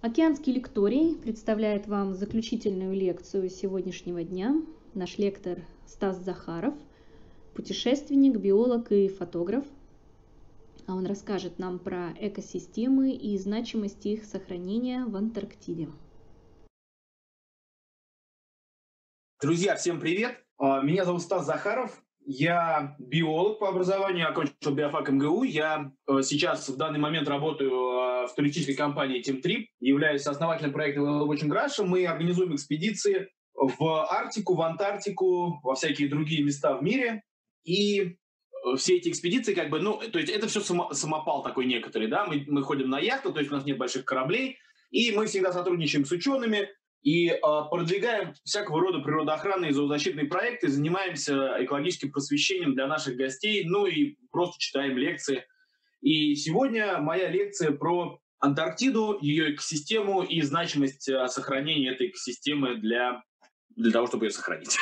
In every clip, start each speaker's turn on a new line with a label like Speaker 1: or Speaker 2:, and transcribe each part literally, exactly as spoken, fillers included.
Speaker 1: Океанский лекторий представляет вам заключительную лекцию сегодняшнего дня. Наш лектор Стас Захаров, путешественник, биолог и фотограф. Он расскажет нам про экосистемы и значимость их сохранения в Антарктиде.
Speaker 2: Друзья, всем привет! Меня зовут Стас Захаров. Я биолог по образованию, окончил биофак эм гэ у. Я сейчас в данный момент работаю в туристической компании Team Trip, являюсь основателем проекта Whale Watching Russia. Мы организуем экспедиции в Арктику, в Антарктику, во всякие другие места в мире. И все эти экспедиции, как бы, ну, то есть это все само, самопал такой некоторый, да, мы, мы ходим на яхту, то есть у нас нет больших кораблей, и мы всегда сотрудничаем с учеными, и э, продвигаем всякого рода природоохранные и зоозащитные проекты, занимаемся экологическим просвещением для наших гостей, ну и просто читаем лекции. И сегодня моя лекция про Антарктиду, ее экосистему и значимость э, сохранения этой экосистемы для, для того, чтобы ее сохранить.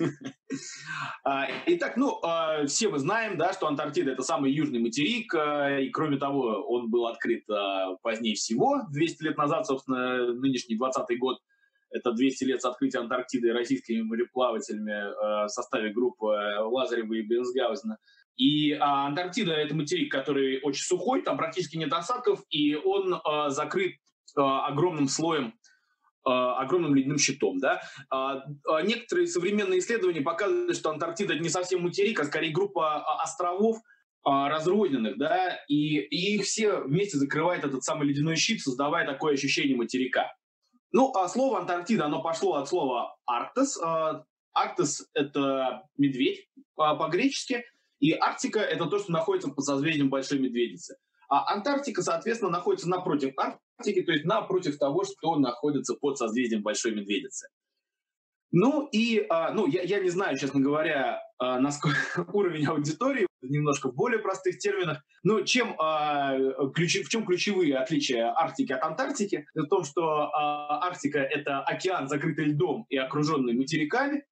Speaker 2: Итак, ну, все мы знаем, да, что Антарктида – это самый южный материк, и, кроме того, он был открыт позднее всего, двести лет назад, собственно, нынешний двадцатый год. Это двести лет с открытия Антарктиды российскими мореплавателями э, в составе группы Лазарева и Бенсгаузена. И а, Антарктида – это материк, который очень сухой, там практически нет осадков, и он э, закрыт э, огромным слоем, э, огромным ледяным щитом. Да? А, а некоторые современные исследования показывают, что Антарктида – это не совсем материк, а скорее группа островов, разрозненных, да, и, и их все вместе закрывает этот самый ледяной щит, создавая такое ощущение материка. Ну, а слово Антарктида, оно пошло от слова «арктос». «Арктос» — это медведь по-гречески, и Арктика — это то, что находится под созвездием Большой Медведицы. А Антарктика, соответственно, находится напротив Арктики, то есть напротив того, что находится под созвездием Большой Медведицы. Ну и, ну, я, я не знаю, честно говоря, насколько уровень аудитории, немножко в более простых терминах. Но чем, ключ, в чем ключевые отличия Арктики от Антарктики? В том, что Арктика – это океан, закрытый льдом и окруженный материками.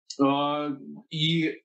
Speaker 2: И,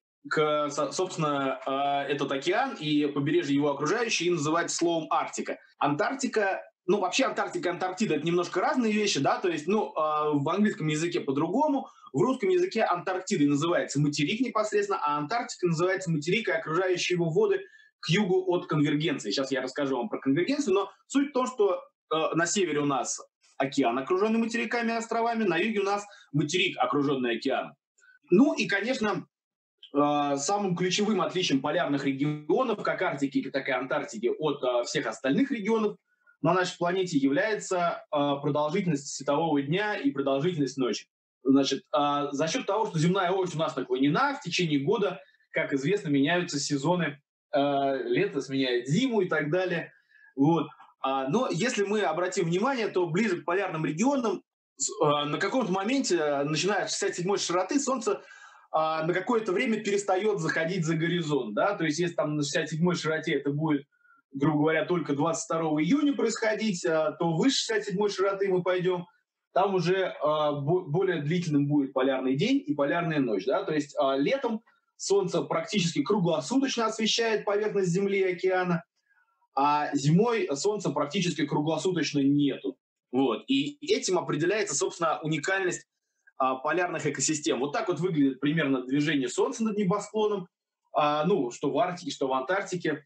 Speaker 2: собственно, этот океан и побережье его окружающие называют словом Арктика. Антарктика. Ну, вообще Антарктика и Антарктида – это немножко разные вещи, да, то есть, ну, э, в английском языке по-другому, в русском языке Антарктидой называется материк непосредственно, а Антарктика называется материк и окружающие его воды к югу от конвергенции. Сейчас я расскажу вам про конвергенцию, но суть в том, что э, на севере у нас океан, окруженный материками и островами, на юге у нас материк, окруженный океаном. Ну и, конечно, э, самым ключевым отличием полярных регионов, как Арктики, так и Антарктики, от э, всех остальных регионов на нашей планете является э, продолжительность светового дня и продолжительность ночи. Значит, э, за счет того, что земная ось у нас наклонена, в течение года, как известно, меняются сезоны, э, лето сменяет зиму и так далее. Вот. А, но если мы обратим внимание, то ближе к полярным регионам э, на каком-то моменте, начиная с шестьдесят седьмой широты, Солнце э, на какое-то время перестает заходить за горизонт. Да? То есть если там на шестьдесят седьмой широте это будет, грубо говоря, только двадцать второго июня происходить, то выше шестьдесят седьмой широты мы пойдем, там уже э, более длительным будет полярный день и полярная ночь. Да? То есть э, летом Солнце практически круглосуточно освещает поверхность Земли и океана, а зимой Солнца практически круглосуточно нету. Вот. И этим определяется, собственно, уникальность э, полярных экосистем. Вот так вот выглядит примерно движение Солнца над небосклоном, э, ну, что в Арктике, что в Антарктике.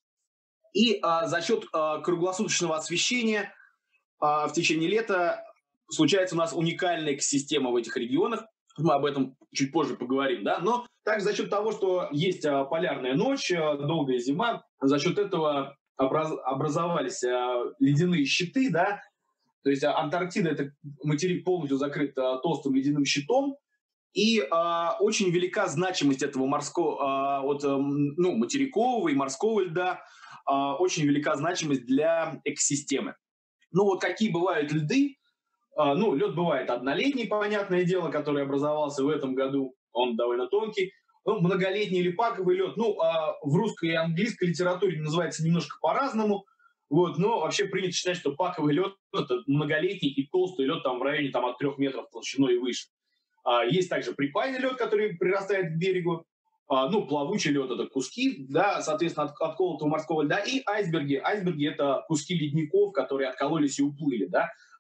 Speaker 2: И а, за счет а, круглосуточного освещения а, в течение лета случается у нас уникальная экосистема в этих регионах. Мы об этом чуть позже поговорим, да. Но также за счет того, что есть а, полярная ночь, а, долгая зима, за счет этого образ, образовались а, ледяные щиты, да. То есть а, Антарктида – это материк полностью закрыт а, толстым ледяным щитом. И а, очень велика значимость этого морского, а, от, ну, материкового и морского льда, а, очень велика значимость для экосистемы. Ну вот какие бывают льды? А, ну, лед бывает однолетний, понятное дело, который образовался в этом году, он довольно тонкий. Ну, многолетний или паковый лед, ну, а в русской и английской литературе называется немножко по-разному. Вот, но вообще принято считать, что паковый лед – это многолетний и толстый лед там, в районе там, от трех метров толщиной и выше. Есть также припайный лед, который прирастает к берегу. Ну, плавучий лед – это куски, да, соответственно, от отколотого морского льда. И айсберги. Айсберги – это куски ледников, которые откололись и уплыли, да.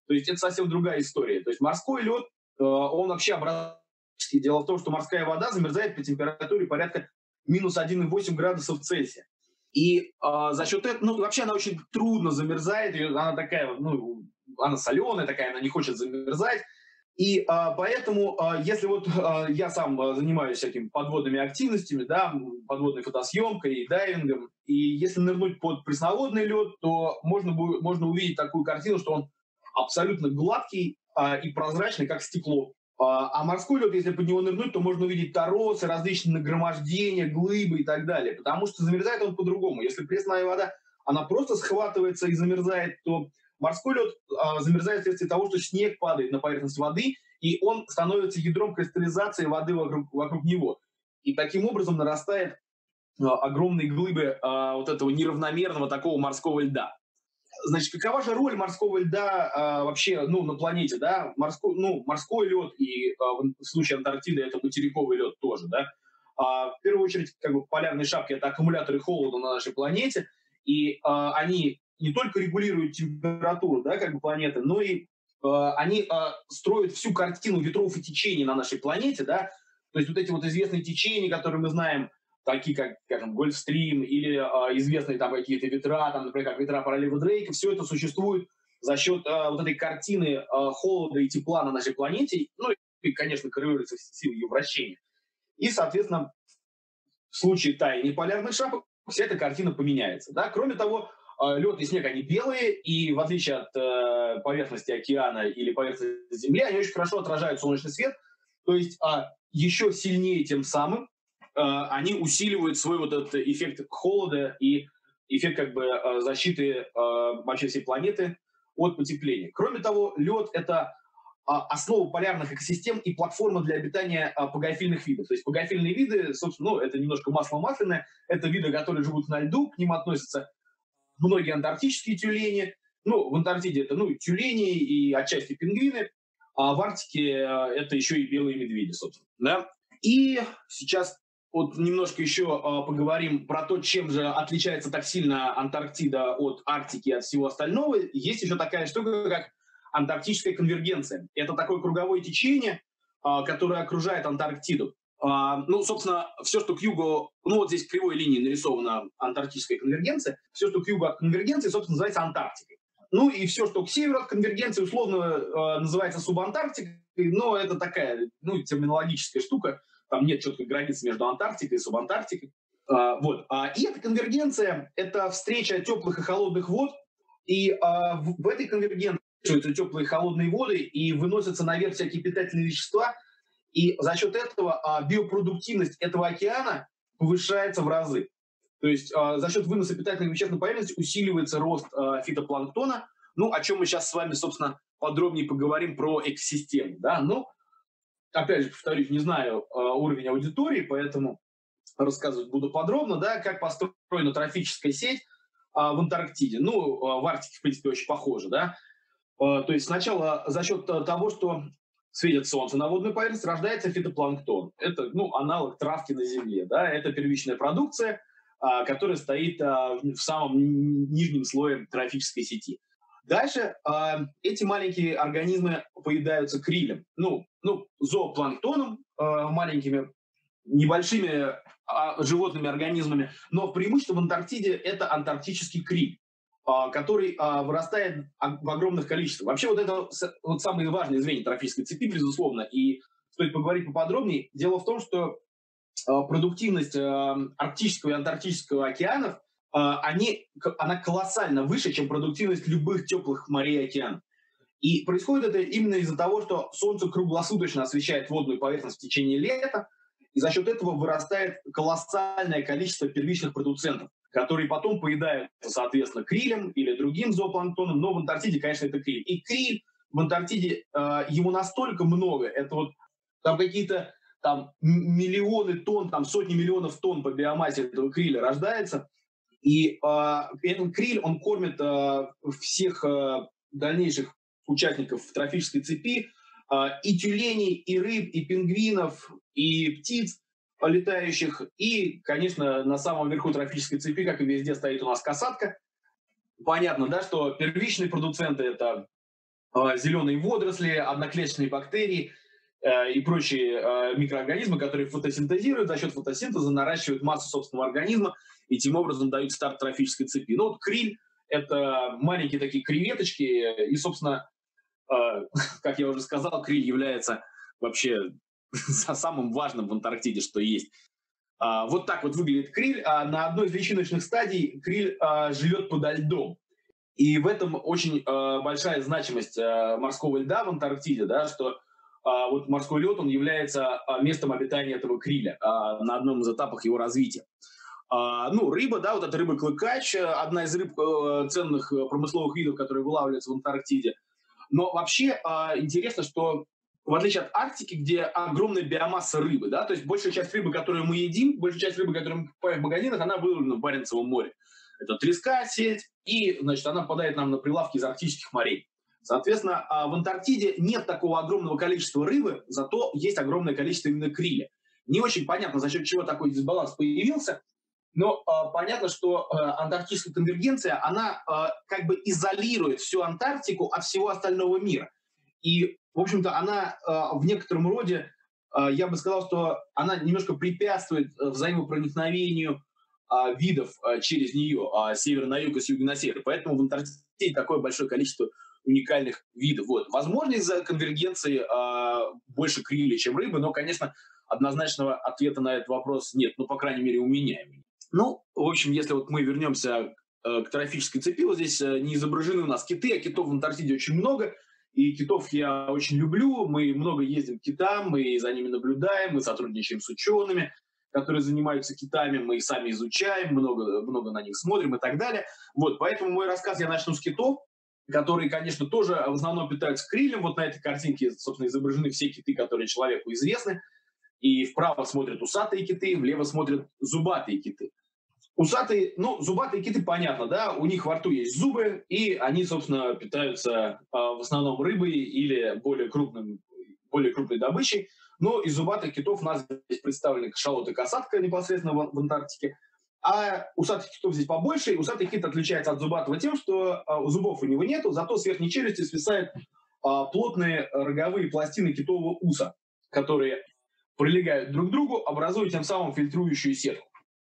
Speaker 2: То есть это совсем другая история. То есть морской лед, он вообще образуется. Дело в том, что морская вода замерзает при температуре порядка минус один и восемь градусов Цельсия. И э, за счет этого, ну, вообще она очень трудно замерзает, она такая, ну, она соленая такая, она не хочет замерзать. И э, поэтому, э, если вот э, я сам э, занимаюсь всякими подводными активностями, да, подводной фотосъемкой и дайвингом, и если нырнуть под пресноводный лед, то можно, будет, можно увидеть такую картину, что он абсолютно гладкий э, и прозрачный, как стекло. А морской лед, если под него нырнуть, то можно увидеть торосы, различные нагромождения, глыбы и так далее. Потому что замерзает он по-другому. Если пресная вода, она просто схватывается и замерзает, то морской лед а, замерзает вследствие того, что снег падает на поверхность воды, и он становится ядром кристаллизации воды вокруг, вокруг него. И таким образом нарастает а, огромные глыбы а, вот этого неравномерного такого морского льда. Значит, какова же роль морского льда а, вообще, ну, на планете, да? Морской, ну, морской лед и а, в случае Антарктиды это материковый лед тоже, да? А, в первую очередь, как бы полярные шапки — это аккумуляторы холода на нашей планете, и а, они не только регулируют температуру, да, как бы планеты, но и а, они а, строят всю картину ветров и течений на нашей планете, да? То есть вот эти вот известные течения, которые мы знаем, такие как, скажем, Гольфстрим или э, известные там какие-то ветра, там, например, как ветра пролива Дрейка, все это существует за счет э, вот этой картины э, холода и тепла на нашей планете, ну и, конечно, коррелируется с силой ее вращения. И, соответственно, в случае таяния полярных шапок вся эта картина поменяется. Да? Кроме того, э, лед и снег, они белые, и в отличие от э, поверхности океана или поверхности Земли, они очень хорошо отражают солнечный свет, то есть э, еще сильнее тем самым они усиливают свой вот этот эффект холода и эффект как бы защиты вообще всей планеты от потепления. Кроме того, лед — это основа полярных экосистем и платформа для обитания пагофильных видов. То есть пагофильные виды, собственно, ну, это немножко масло масляное, это виды, которые живут на льду, к ним относятся многие антарктические тюлени. Ну, в Антарктиде это, ну, тюлени и отчасти пингвины, а в Арктике это еще и белые медведи, собственно. Да? И сейчас вот немножко еще э, поговорим про то, чем же отличается так сильно Антарктида от Арктики и от всего остального. Есть еще такая штука, как антарктическая конвергенция. Это такое круговое течение, э, которое окружает Антарктиду. Э, ну, собственно, все, что к югу, ну вот здесь кривой линией нарисована антарктическая конвергенция, все, что к югу от конвергенции, собственно, называется Антарктикой. Ну и все, что к северу от конвергенции, условно э, называется субантарктикой, но это такая, ну, терминологическая штука. Там нет четкой границы между Антарктикой и субантарктикой. А, вот. а, и эта конвергенция — это встреча теплых и холодных вод. И а, в, в этой конвергенции теплые и холодные воды, и выносятся наверх всякие питательные вещества. И за счет этого а, биопродуктивность этого океана повышается в разы. То есть а, за счет выноса питательных веществ на поверхность усиливается рост а, фитопланктона. Ну, о чем мы сейчас с вами, собственно, подробнее поговорим про экосистему. Да? Ну, опять же, повторюсь, не знаю э, уровень аудитории, поэтому рассказывать буду подробно, да, как построена трофическая сеть э, в Антарктиде. Ну, э, в Арктике, в принципе, очень похоже, да. Э, то есть сначала за счет того, что светит солнце на водную поверхность, рождается фитопланктон. Это, ну, аналог травки на Земле, да. Это первичная продукция, э, которая стоит э, в самом нижнем слое трофической сети. Дальше э, эти маленькие организмы поедаются крилем, ну, ну зоопланктоном, э, маленькими, небольшими э, животными организмами, но преимущество в Антарктиде — это антарктический криль, э, который э, вырастает в огромных количествах. Вообще вот это вот самые важные звенья трофической цепи, безусловно, и стоит поговорить поподробнее. Дело в том, что э, продуктивность э, арктического и антарктического океанов Они, она колоссально выше, чем продуктивность любых теплых морей и океанов. И происходит это именно из-за того, что Солнце круглосуточно освещает водную поверхность в течение лета, и за счет этого вырастает колоссальное количество первичных продуцентов, которые потом поедаются, соответственно, крилем или другим зоопланктоном, но в Антарктиде, конечно, это криль. И криль в Антарктиде, его настолько много, это вот там какие-то там миллионы тонн, там сотни миллионов тонн по биомассе этого криля рождается. И э, этот криль, он кормит э, всех э, дальнейших участников трофической цепи, э, и тюленей, и рыб, и пингвинов, и птиц летающих. И, конечно, на самом верху трофической цепи, как и везде, стоит у нас касатка. Понятно, да, что первичные продуценты — это э, зеленые водоросли, одноклеточные бактерии э, и прочие э, микроорганизмы, которые фотосинтезируют, за счет фотосинтеза наращивают массу собственного организма и тем образом дают старт трофической цепи. Ну вот криль — это маленькие такие креветочки, и, собственно, э, как я уже сказал, криль является вообще самым важным в Антарктиде, что есть. А, вот так вот выглядит криль. А на одной из личиночных стадий криль а, живет подо льдом. И в этом очень а, большая значимость а, морского льда в Антарктиде, да, что а, вот морской лед, он является а, местом обитания этого криля а, на одном из этапов его развития. А, ну, рыба, да, вот эта рыба-клыкач, одна из рыб а, ценных промысловых видов, которые вылавливаются в Антарктиде. Но вообще а, интересно, что в отличие от Арктики, где огромная биомасса рыбы, да, то есть большая часть рыбы, которую мы едим, большая часть рыбы, которую мы покупаем в магазинах, она выловлена в Баренцевом море. Это треска, сеть, и, значит, она попадает нам на прилавки из арктических морей. Соответственно, в Антарктиде нет такого огромного количества рыбы, зато есть огромное количество именно криля. Не очень понятно, за счет чего такой дисбаланс появился, но э, понятно, что э, антарктическая конвергенция, она э, как бы изолирует всю Антарктику от всего остального мира. И, в общем-то, она э, в некотором роде, э, я бы сказал, что она немножко препятствует э, взаимопроникновению э, видов э, через нее, э, с севера на юг и с юга на север. Поэтому в Антарктиде такое большое количество уникальных видов. Вот. Возможно, из-за конвергенции э, больше криля, чем рыбы, но, конечно, однозначного ответа на этот вопрос нет, ну, по крайней мере, у меня. Ну, в общем, если вот мы вернемся э, к трофической цепи, вот здесь э, не изображены у нас киты, а китов в Антарктиде очень много. И китов я очень люблю, мы много ездим к китам, мы за ними наблюдаем, мы сотрудничаем с учеными, которые занимаются китами, мы их сами изучаем, много, много на них смотрим и так далее. Вот, поэтому мой рассказ я начну с китов, которые, конечно, тоже в основном питаются крилем. Вот на этой картинке, собственно, изображены все киты, которые человеку известны. И вправо смотрят усатые киты, влево смотрят зубатые киты. Усатые, ну, зубатые киты, понятно, да, у них во рту есть зубы, и они, собственно, питаются э, в основном рыбой или более, крупным, более крупной добычей. Но из зубатых китов у нас здесь представлены кашалот и касатка непосредственно в, в Антарктике. А усатых китов здесь побольше, и усатый кит отличается от зубатого тем, что э, зубов у него нету, зато с верхней челюсти свисают э, плотные роговые пластины китового уса, которые прилегают друг к другу, образуя тем самым фильтрующую сетку.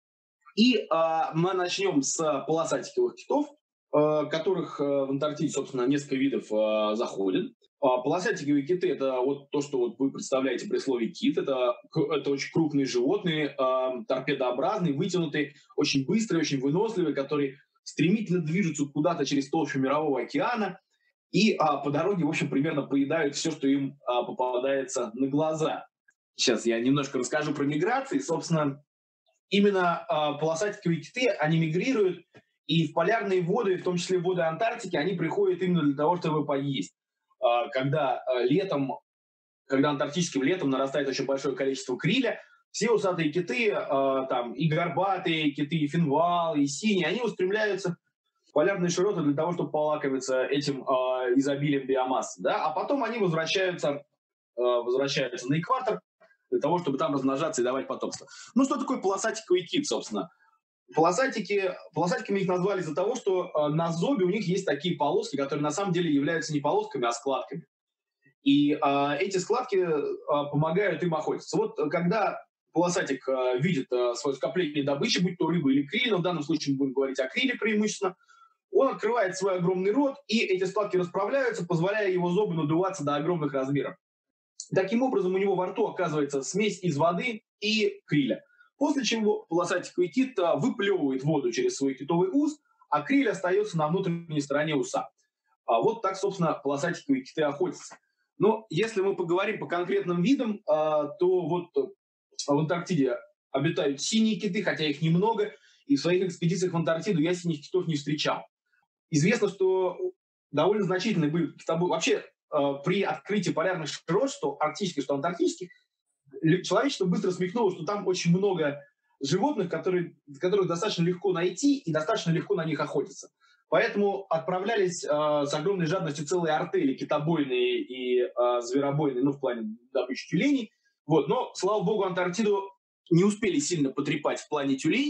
Speaker 2: И э, мы начнем с полосатиковых китов, э, которых э, в Антарктиде, собственно, несколько видов э, заходит. А полосатиковые киты — это вот то, что вот вы представляете при слове кит. Это, это очень крупные животные, э, торпедообразные, вытянутые, очень быстрые, очень выносливые, которые стремительно движутся куда-то через толщу мирового океана и э, по дороге, в общем, примерно поедают все, что им э, попадается на глаза. Сейчас я немножко расскажу про миграции. Собственно, именно э, полосатиковые киты, они мигрируют, и в полярные воды, в том числе в воды Антарктики, они приходят именно для того, чтобы поесть. Э, когда э, летом, когда антарктическим летом нарастает очень большое количество криля, все усатые киты, э, там и горбатые киты, и финвалы, и синие, они устремляются в полярные широты для того, чтобы полакомиться этим э, изобилием биомассы. Да? А потом они возвращаются, э, возвращаются на экватор, для того, чтобы там размножаться и давать потомство. Ну, что такое полосатиковый кит, собственно? Полосатики, полосатиками их назвали из-за того, что э, на зобе у них есть такие полоски, которые на самом деле являются не полосками, а складками. И э, эти складки э, помогают им охотиться. Вот когда полосатик э, видит э, свое скопление добычи, будь то рыба или криль, но в данном случае мы будем говорить о криле преимущественно, он открывает свой огромный рот, и эти складки расправляются, позволяя его зобу надуваться до огромных размеров. Таким образом, у него во рту оказывается смесь из воды и криля. После чего полосатиковый кит выплевывает воду через свой китовый ус, а криль остается на внутренней стороне уса. А вот так, собственно, полосатиковые киты охотятся. Но если мы поговорим по конкретным видам, то вот в Антарктиде обитают синие киты, хотя их немного, и в своих экспедициях в Антарктиду я синих китов не встречал. Известно, что довольно значительный был китобой. Вообще, при открытии полярных широт, что арктических, что антарктических, человечество быстро смекнуло, что там очень много животных, которые, которых достаточно легко найти и достаточно легко на них охотиться. Поэтому отправлялись э, с огромной жадностью целые артели, китобойные и э, зверобойные, ну, в плане добычи тюленей. Вот. Но, слава богу, Антарктиду не успели сильно потрепать в плане тюленей.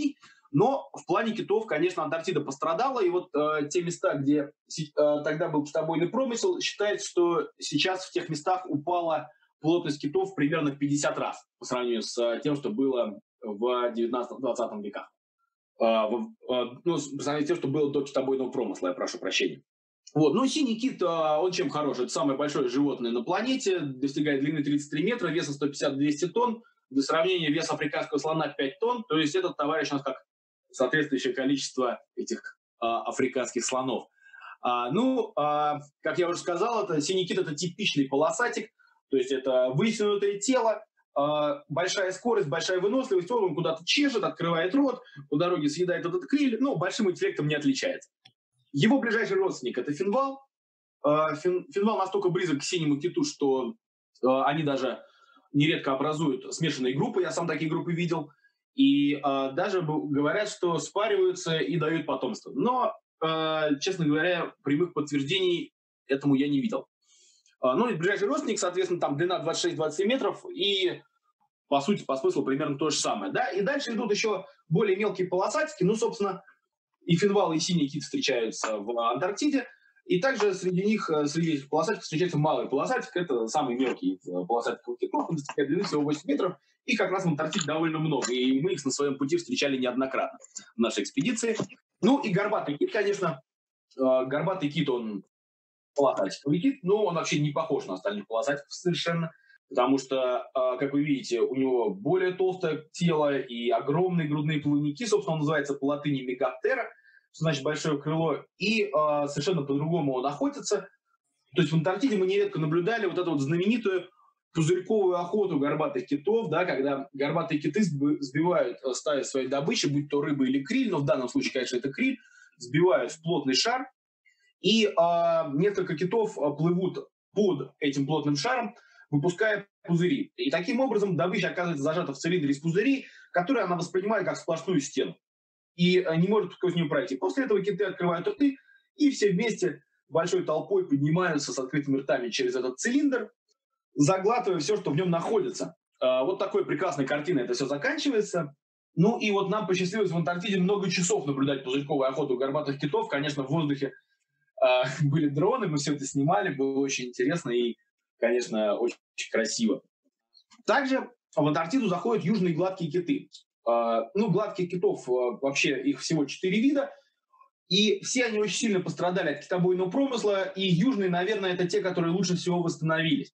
Speaker 2: Но в плане китов, конечно, Антарктида пострадала, и вот э, те места, где э, тогда был китобойный промысел, считается, что сейчас в тех местах упала плотность китов примерно в пятьдесят раз по сравнению с э, тем, что было в девятнадцатом-двадцатом веках. Э, в, э, ну, по сравнению с тем, что было до китобойного промысла, я прошу прощения. Вот. Ну, синий кит, э, он чем хорош? Это самое большое животное на планете, достигает длины тридцать три метра, веса сто пятьдесят - двести тонн. Для сравнения, вес африканского слона пять тонн, то есть этот товарищ у нас как соответствующее количество этих а, африканских слонов. А, ну, а, как я уже сказал, это синий кит – это типичный полосатик, то есть это вытянутое тело, а, большая скорость, большая выносливость, он куда-то чешет, открывает рот, по дороге съедает этот криль, ну, большим интеллектом не отличается. Его ближайший родственник – это финвал. А, фин, финвал настолько близок к синему киту, что а, они даже нередко образуют смешанные группы, я сам такие группы видел. И э, даже говорят, что спариваются и дают потомство. Но, э, честно говоря, прямых подтверждений этому я не видел. Э, ну, и ближайший родственник, соответственно, там длина двадцать шесть - двадцать семь метров, и, по сути, по смыслу примерно то же самое. Да? И дальше идут еще более мелкие полосатики. Ну, собственно, и финвал, и синий кит встречаются в Антарктиде. И также среди них, среди этих полосатиков, встречается малый полосатик. Это самый мелкий полосатик китов, он достигает длины всего восемь метров. И как раз в Антарктиде довольно много. И мы их на своем пути встречали неоднократно в нашей экспедиции. Ну и горбатый кит, конечно. Горбатый кит, он полосатиковый кит, но он вообще не похож на остальных полосатиков совершенно. Потому что, как вы видите, у него более толстое тело и огромные грудные плавники. Собственно, он называется по латыни мегаптера, что значит большое крыло. И совершенно по-другому он охотится. То есть в Антарктиде мы нередко наблюдали вот эту вот знаменитую пузырьковую охоту горбатых китов, да, когда горбатые киты сбивают стаю своей добычи, будь то рыба или криль, но в данном случае, конечно, это криль, сбивают в плотный шар, и э, несколько китов плывут под этим плотным шаром, выпуская пузыри. И таким образом добыча оказывается зажата в цилиндре из пузырей, который она воспринимает как сплошную стену, и не может сквозь нее пройти. После этого киты открывают рты, и все вместе большой толпой поднимаются с открытыми ртами через этот цилиндр, заглатывая все, что в нем находится. Вот такой прекрасной картиной это все заканчивается. Ну и вот нам посчастливилось в Антарктиде много часов наблюдать пузырьковую охоту горбатых китов. Конечно, в воздухе были дроны, мы все это снимали, было очень интересно и, конечно, очень красиво. Также в Антарктиду заходят южные гладкие киты. Ну, гладких китов вообще их всего четыре вида. И все они очень сильно пострадали от китобойного промысла. И южные, наверное, это те, которые лучше всего восстановились.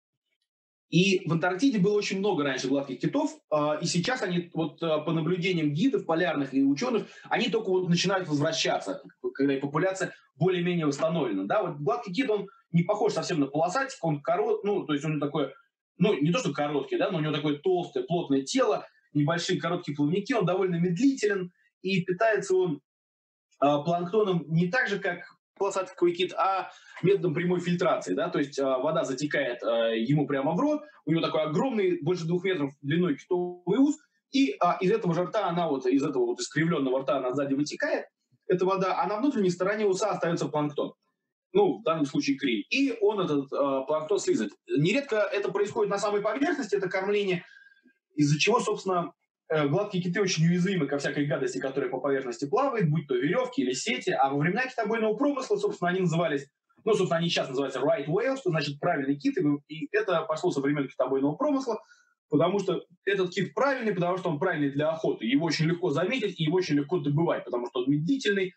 Speaker 2: И в Антарктиде было очень много раньше гладких китов, и сейчас они, вот по наблюдениям гидов, полярных и ученых, они только вот начинают возвращаться, когда популяция более-менее восстановлена. Да, вот гладкий кит, он не похож совсем на полосатик, он короткий, ну, то есть он такой, ну, не то что короткий, да, но у него такое толстое, плотное тело, небольшие короткие плавники, он довольно медлителен, и питается он планктоном не так же, как полосатиковый кит, а методом прямой фильтрации, да, то есть а, вода затекает а, ему прямо в рот, у него такой огромный, больше двух метров длиной китовый ус, и а, из этого же рта, она вот, из этого вот искривленного рта она сзади вытекает, эта вода, а на внутренней стороне уса остается планктон, ну, в данном случае криль, и он этот а, планктон слизывает. Нередко это происходит на самой поверхности, это кормление, из-за чего, собственно, гладкие киты очень уязвимы ко всякой гадости, которая по поверхности плавает, будь то веревки или сети. А во времена китобойного промысла, собственно, они назывались, ну, собственно, они сейчас называются right whale, что значит правильный кит. И это пошло со времен китобойного промысла, потому что этот кит правильный, потому что он правильный для охоты. Его очень легко заметить и его очень легко добывать, потому что он медлительный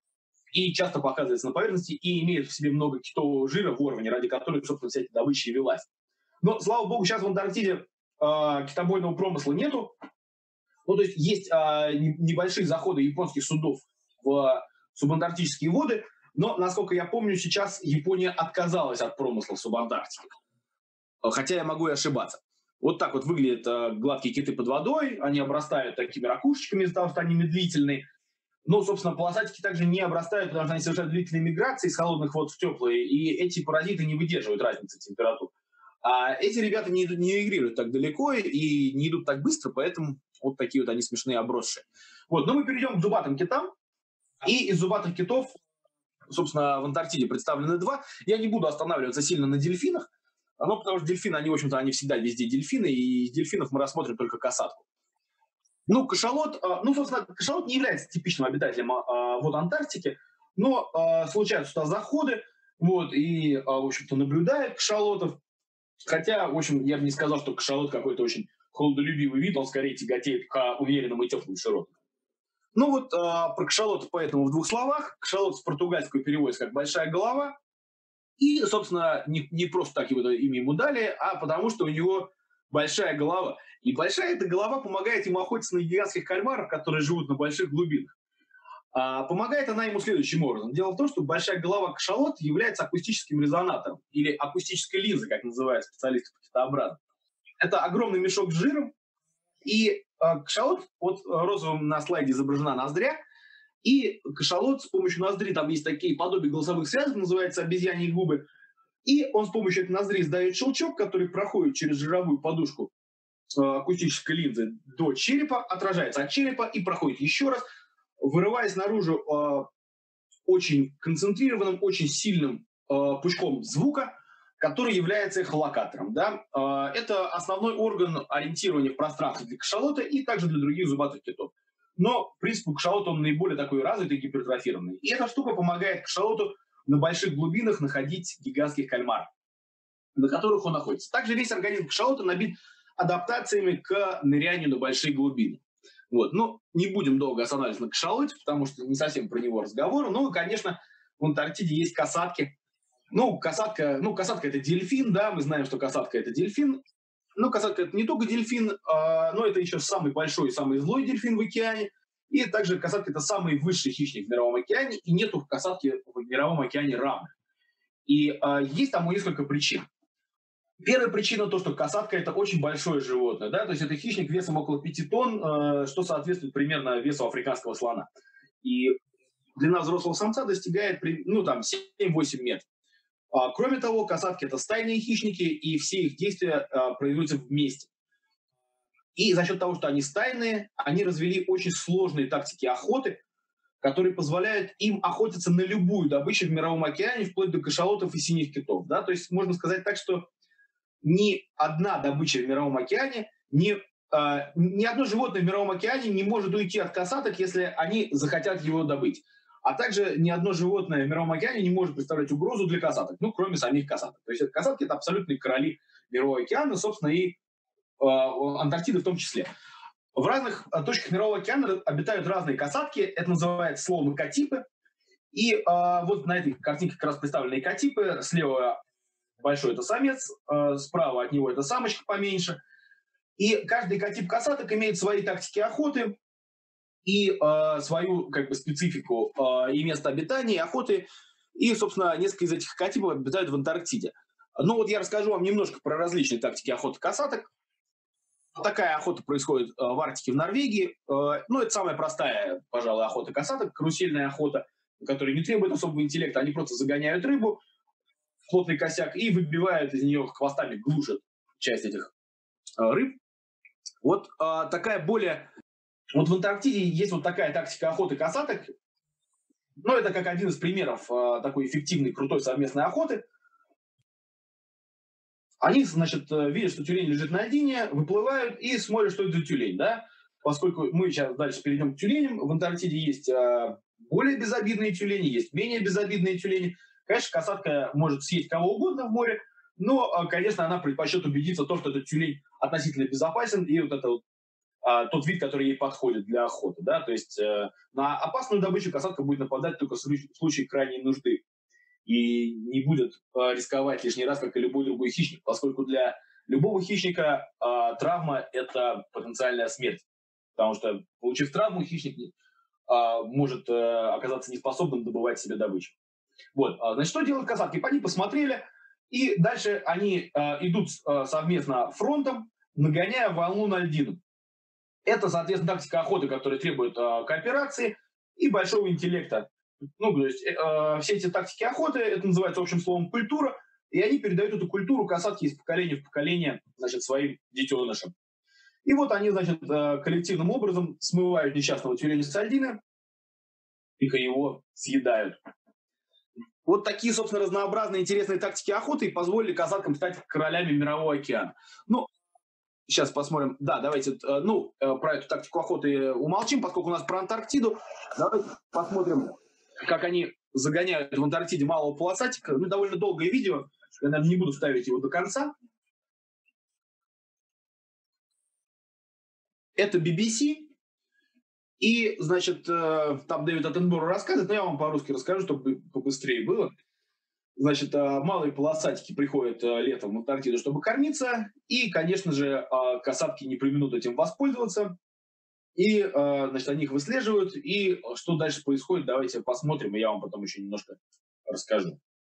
Speaker 2: и часто показывается на поверхности и имеет в себе много китового жира в органе, ради которых, собственно, вся эта добыча и велась. Но, слава богу, сейчас в Антарктиде э, китобойного промысла нету. Ну, то есть есть а, небольшие заходы японских судов в субантарктические воды, но, насколько я помню, сейчас Япония отказалась от промысла в субантарктике. Хотя я могу и ошибаться. Вот так вот выглядят а, гладкие киты под водой, они обрастают такими ракушечками из-за того, что они медлительные. Но, собственно, полосатики также не обрастают, потому что они совершают длительные миграции из холодных вод в теплые, и эти паразиты не выдерживают разницы температур. А эти ребята не, не мигрируют так далеко и не идут так быстро, поэтому вот такие вот они смешные, обросшие. Вот, но мы перейдем к зубатым китам. И из зубатых китов, собственно, в Антарктиде представлены два. Я не буду останавливаться сильно на дельфинах, но потому что дельфины, они, в общем-то, они всегда везде дельфины, и из дельфинов мы рассмотрим только касатку. Ну, кашалот, а, ну, собственно, кашалот не является типичным обитателем а, а, вот Антарктики, но а, случаются туда заходы, вот, и, а, в общем-то, наблюдают кашалотов. Хотя, в общем, я бы не сказал, что кашалот какой-то очень холодолюбивый вид, он скорее тяготеет к умеренным и теплым широтам. Ну вот а, про кашалотов поэтому в двух словах. Кашалот с португальского переводится как «большая голова». И, собственно, не, не просто так его это имя ему дали, а потому что у него большая голова. И большая эта голова помогает ему охотиться на гигантских кальмаров, которые живут на больших глубинах. А помогает она ему следующим образом. Дело в том, что большая голова кашалот является акустическим резонатором, или акустической линзой, как называют специалисты по китообразным. Это огромный мешок с жиром, и э, кашалот, вот э, розовым на слайде изображена ноздря, и кашалот с помощью ноздри, там есть такие подобия голосовых связок, называется обезьяньи губы, и он с помощью этой ноздри издает щелчок, который проходит через жировую подушку э, акустической линзы до черепа, отражается от черепа и проходит еще раз, вырываясь наружу э, очень концентрированным, очень сильным э, пучком звука, который является эхолокатором. Да? Э, это основной орган ориентирования в пространстве для кашалота и также для других зубатых китов. Но, в принципе, у кашалота он наиболее такой развитый и гипертрофированный. И эта штука помогает кашалоту на больших глубинах находить гигантских кальмаров, на которых он находится. Также весь организм кашалота набит адаптациями к нырянию на большие глубины. Вот. Ну, не будем долго останавливаться на кашалоте, потому что не совсем про него разговор. Ну, и, конечно, в Антарктиде есть касатки. Ну, касатка, ну, касатка – это дельфин, да, мы знаем, что касатка – это дельфин. Ну, касатка – это не только дельфин, а, но это еще самый большой, самый злой дельфин в океане. И также касатка – это самый высший хищник в Мировом океане, и нету касатки в Мировом океане равных. И а, есть тому несколько причин. Первая причина то, что касатка – это очень большое животное, да, то есть это хищник весом около пяти тонн, э, что соответствует примерно весу африканского слона. И длина взрослого самца достигает, ну, там, семь-восемь метров. А, кроме того, касатки – это стайные хищники, и все их действия а, производятся вместе. И за счет того, что они стайные, они развели очень сложные тактики охоты, которые позволяют им охотиться на любую добычу в Мировом океане, вплоть до кашалотов и синих китов. Да? То есть можно сказать так, что ни одна добыча в Мировом океане, ни, э, ни одно животное в Мировом океане не может уйти от касаток, если они захотят его добыть. А также ни одно животное в Мировом океане не может представлять угрозу для касаток, ну, кроме самих касаток. То есть касатки – это абсолютные короли Мирового океана, собственно, и э, Антарктиды в том числе. В разных э, точках Мирового океана обитают разные касатки, это называется словом экотипы. И э, вот на этой картинке как раз представлены экотипы. Слева большой – это самец, э, справа от него это самочка поменьше. И каждый экотип касаток имеет свои тактики охоты и э, свою как бы специфику э, и место обитания, и охоты. И, собственно, несколько из этих экотипов обитают в Антарктиде. Ну вот я расскажу вам немножко про различные тактики охоты касаток. Такая охота происходит э, в Арктике, в Норвегии. Э, ну, это самая простая, пожалуй, охота касаток, карусельная охота, которая не требует особого интеллекта. Они просто загоняют рыбу, плотный косяк, и выбивают из нее хвостами, глушат часть этих э, рыб. Вот э, такая более... Вот в Антарктиде есть вот такая тактика охоты касаток. Ну, это как один из примеров э, такой эффективной, крутой совместной охоты. Они, значит, видят, что тюлень лежит на льдине, выплывают и смотрят, что это за тюлень, да? Поскольку мы сейчас дальше перейдем к тюленям, в Антарктиде есть э, более безобидные тюлени, есть менее безобидные тюлени. Конечно, касатка может съесть кого угодно в море, но, конечно, она предпочтет убедиться в том, что этот тюлень относительно безопасен, и вот это вот, а, тот вид, который ей подходит для охоты. Да? То есть э, на опасную добычу касатка будет нападать только в случае крайней нужды. И не будет э, рисковать лишний раз, как и любой другой хищник, поскольку для любого хищника э, травма – это потенциальная смерть. Потому что, получив травму, хищник э, может э, оказаться неспособным добывать себе добычу. Вот, значит, что делают касатки? Они посмотрели, и дальше они э, идут э, совместно фронтом, нагоняя волну на льдину. Это, соответственно, тактика охоты, которая требует э, кооперации и большого интеллекта. Ну, то есть э, все эти тактики охоты, это называется общим словом культура, и они передают эту культуру касатки из поколения в поколение, значит, своим детенышам. И вот они, значит, э, коллективным образом смывают несчастного тюленя с льдины и его съедают. Вот такие, собственно, разнообразные интересные тактики охоты позволили касаткам стать королями Мирового океана. Ну, сейчас посмотрим. Да, давайте, э, ну, э, про эту тактику охоты умолчим, поскольку у нас про Антарктиду. Давайте посмотрим, как они загоняют в Антарктиде малого полосатика. Ну, довольно долгое видео. Я, наверное, не буду ставить его до конца. Это би би си. И, значит, э, там Дэвид Аттенборо рассказывает, но я вам по-русски расскажу, чтобы побыстрее было. Значит, э, малые полосатики приходят э, летом в Антарктиду, чтобы кормиться. И, конечно же, э, касатки не преминут этим воспользоваться. И, э, значит, они их выслеживают. И что дальше происходит, давайте посмотрим, и я вам потом еще немножко расскажу.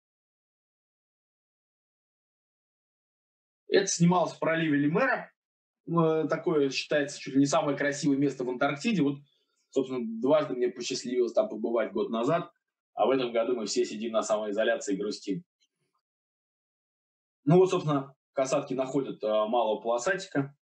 Speaker 2: Это снималось в проливе Лемера. Э, такое считается чуть ли не самое красивое место в Антарктиде. Вот, собственно, дважды мне посчастливилось там побывать год назад, а в этом году мы все сидим на самоизоляции и грустим. Ну вот, собственно, касатки находят э, малого полосатика.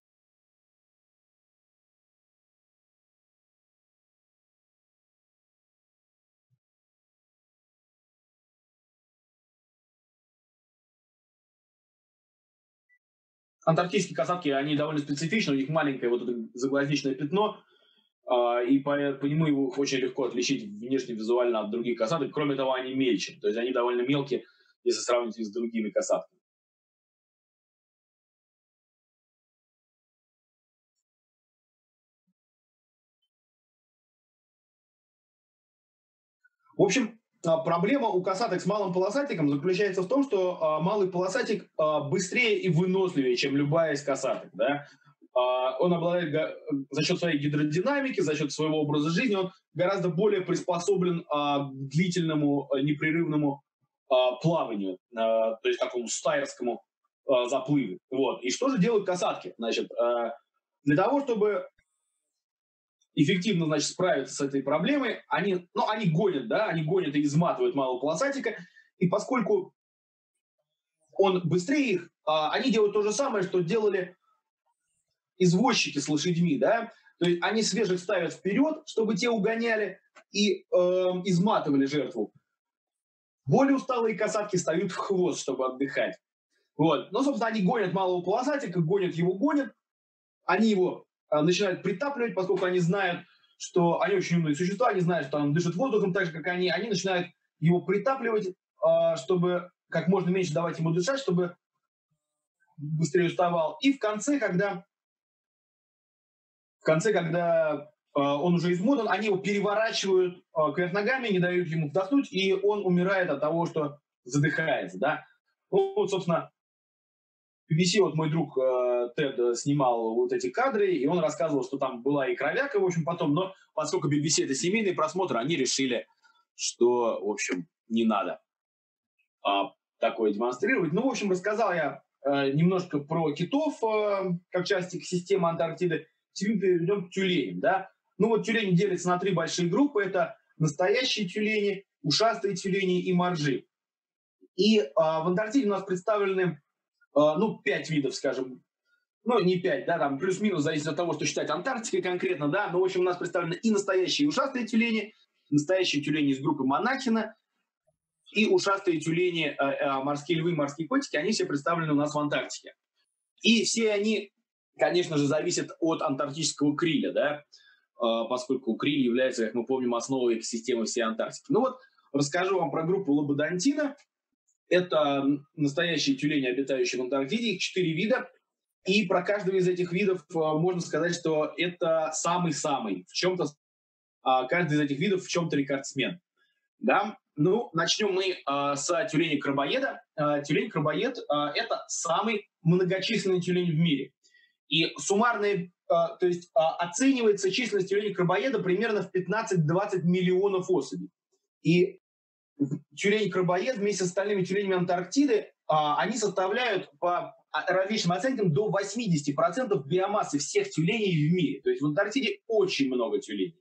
Speaker 2: Антарктические касатки, они довольно специфичны, у них маленькое вот это заглазничное пятно, э, и по, по нему их очень легко отличить внешне визуально от других касаток. Кроме того, они мельче, то есть они довольно мелкие, если сравнить их с другими касатками. В общем, проблема у касаток с малым полосатиком заключается в том, что а, малый полосатик а, быстрее и выносливее, чем любая из касаток. Да? А, он обладает га- за счет своей гидродинамики, за счет своего образа жизни, он гораздо более приспособлен а, к длительному, а, непрерывному а, плаванию, а, то есть такому стайерскому а, заплыву. Вот. И что же делают касатки? Значит, а, для того, чтобы эффективно, значит, справиться с этой проблемой, они, ну, они гонят, да, они гонят и изматывают малого полосатика, и поскольку он быстрее их, а, они делают то же самое, что делали извозчики с лошадьми, да, то есть они свежих ставят вперед, чтобы те угоняли и э, изматывали жертву. Более усталые касатки встают в хвост, чтобы отдыхать. Вот. Ну, собственно, они гонят малого полосатика, гонят его, гонят, они его а, начинают притапливать, поскольку они знают, что они очень умные существа, они знают, что он дышит воздухом так же, как они, они начинают его притапливать, а, чтобы как можно меньше давать ему дышать, чтобы быстрее уставал. И в конце, когда, в конце, когда а, он уже измотан, они его переворачивают а, кверх ногами, не дают ему вдохнуть, и он умирает от того, что задыхается. Да? Ну, вот, собственно, би би си, вот мой друг э, Тед снимал вот эти кадры, и он рассказывал, что там была и кровяка, в общем, потом, но поскольку би би си это семейный просмотр, они решили, что, в общем, не надо а, такое демонстрировать. Ну, в общем, рассказал я э, немножко про китов, э, как часть экосистемы Антарктиды. Теперь перейдем к тюленям, да. Ну, вот тюлени делятся на три большие группы. Это настоящие тюлени, ушастые тюлени и моржи. И э, в Антарктиде у нас представлены ну, пять видов, скажем, ну, не пять, да, там плюс-минус, зависит от того, что считать Антарктикой конкретно, да, но, в общем, у нас представлены и настоящие ушастые тюлени, настоящие тюлени из группы Монахина, и ушастые тюлени, э, э, морские львы, морские котики, они все представлены у нас в Антарктике. И все они, конечно же, зависят от антарктического криля, да, э, поскольку криль является, как мы помним, основой экосистемы всей Антарктики. Ну вот, расскажу вам про группу лободонтина. Это настоящие тюлени, обитающие в Антарктиде, их четыре вида. И про каждого из этих видов можно сказать, что это самый-самый. В чем-то каждый из этих видов в чем-то рекордсмен. Да? Ну, начнем мы э, с тюленя-крабоеда. Э, тюлень-крабоед э, – это самый многочисленный тюлень в мире. И суммарная, э, то есть э, оценивается численность тюленя-крабоеда примерно в пятнадцать-двадцать миллионов особей. И тюлень-крабоед вместе с остальными тюленями Антарктиды, а, они составляют по различным оценкам до восемьдесят процентов биомассы всех тюленей в мире. То есть в Антарктиде очень много тюленей.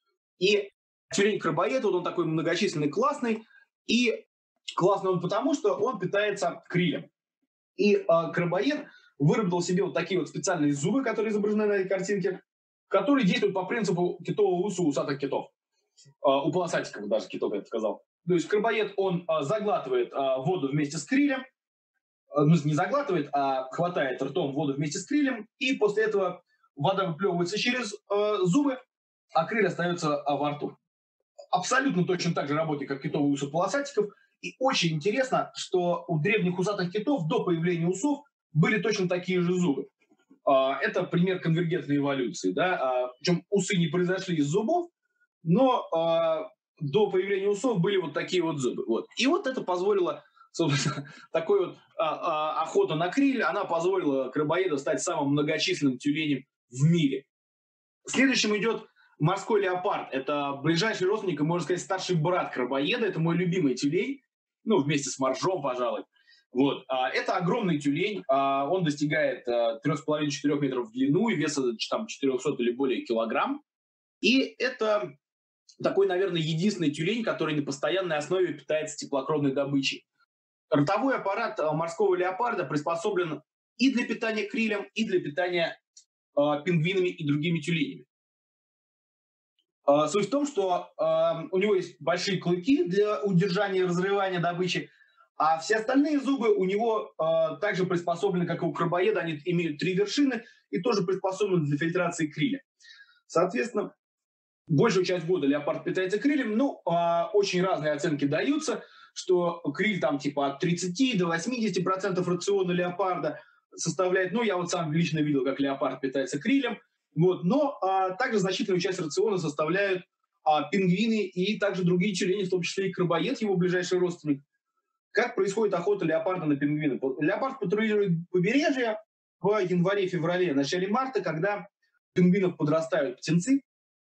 Speaker 2: И тюлень-крабоед, вот он такой многочисленный, классный. И классный он потому, что он питается крилем. И а, крабоед выработал себе вот такие вот специальные зубы, которые изображены на этой картинке, которые действуют по принципу китового уса у усатых китов. А, у полосатиков даже китов, я бы сказал. То есть крабоед, он а, заглатывает а, воду вместе с крилем, ну, не заглатывает, а хватает ртом воду вместе с крыльем, и после этого вода выплевывается через э, зубы, а крылья остаются э, во рту. Абсолютно точно так же работает, как китовые усы полосатиков. И очень интересно, что у древних усатых китов до появления усов были точно такие же зубы. Это пример конвергентной эволюции. Да? Причем усы не произошли из зубов, но до появления усов были вот такие вот зубы. Вот. И вот это позволило, собственно, такой вот охота на крылья, она позволила крабоеду стать самым многочисленным тюленем в мире. Следующим идет морской леопард. Это ближайший родственник, и, можно сказать, старший брат крабоеда. Это мой любимый тюлень, ну, вместе с моржом, пожалуй. Вот. Это огромный тюлень. Он достигает три с половиной - четыре метров в длину и веса там, четыреста или более килограмм. И это такой, наверное, единственный тюлень, который на постоянной основе питается теплокровной добычей. Ротовой аппарат морского леопарда приспособлен и для питания крилем, и для питания пингвинами и другими тюленями. Суть в том, что э, у него есть большие клыки для удержания и разрывания добычи, а все остальные зубы у него э, также приспособлены, как и у крабоеда, они имеют три вершины и тоже приспособлены для фильтрации криля. Соответственно, большую часть года леопард питается крилем, ну, э, очень разные оценки даются, что криль там типа от тридцати до восьмидесяти процентов рациона леопарда составляет, ну, я вот сам лично видел, как леопард питается крилем. Вот. Но а, также значительную часть рациона составляют а, пингвины и также другие тюлени, в том числе и крабоед, его ближайший родственник. Как происходит охота леопарда на пингвина? Леопард патрулирует побережье в январе-феврале, начале марта, когда пингвинов подрастают птенцы,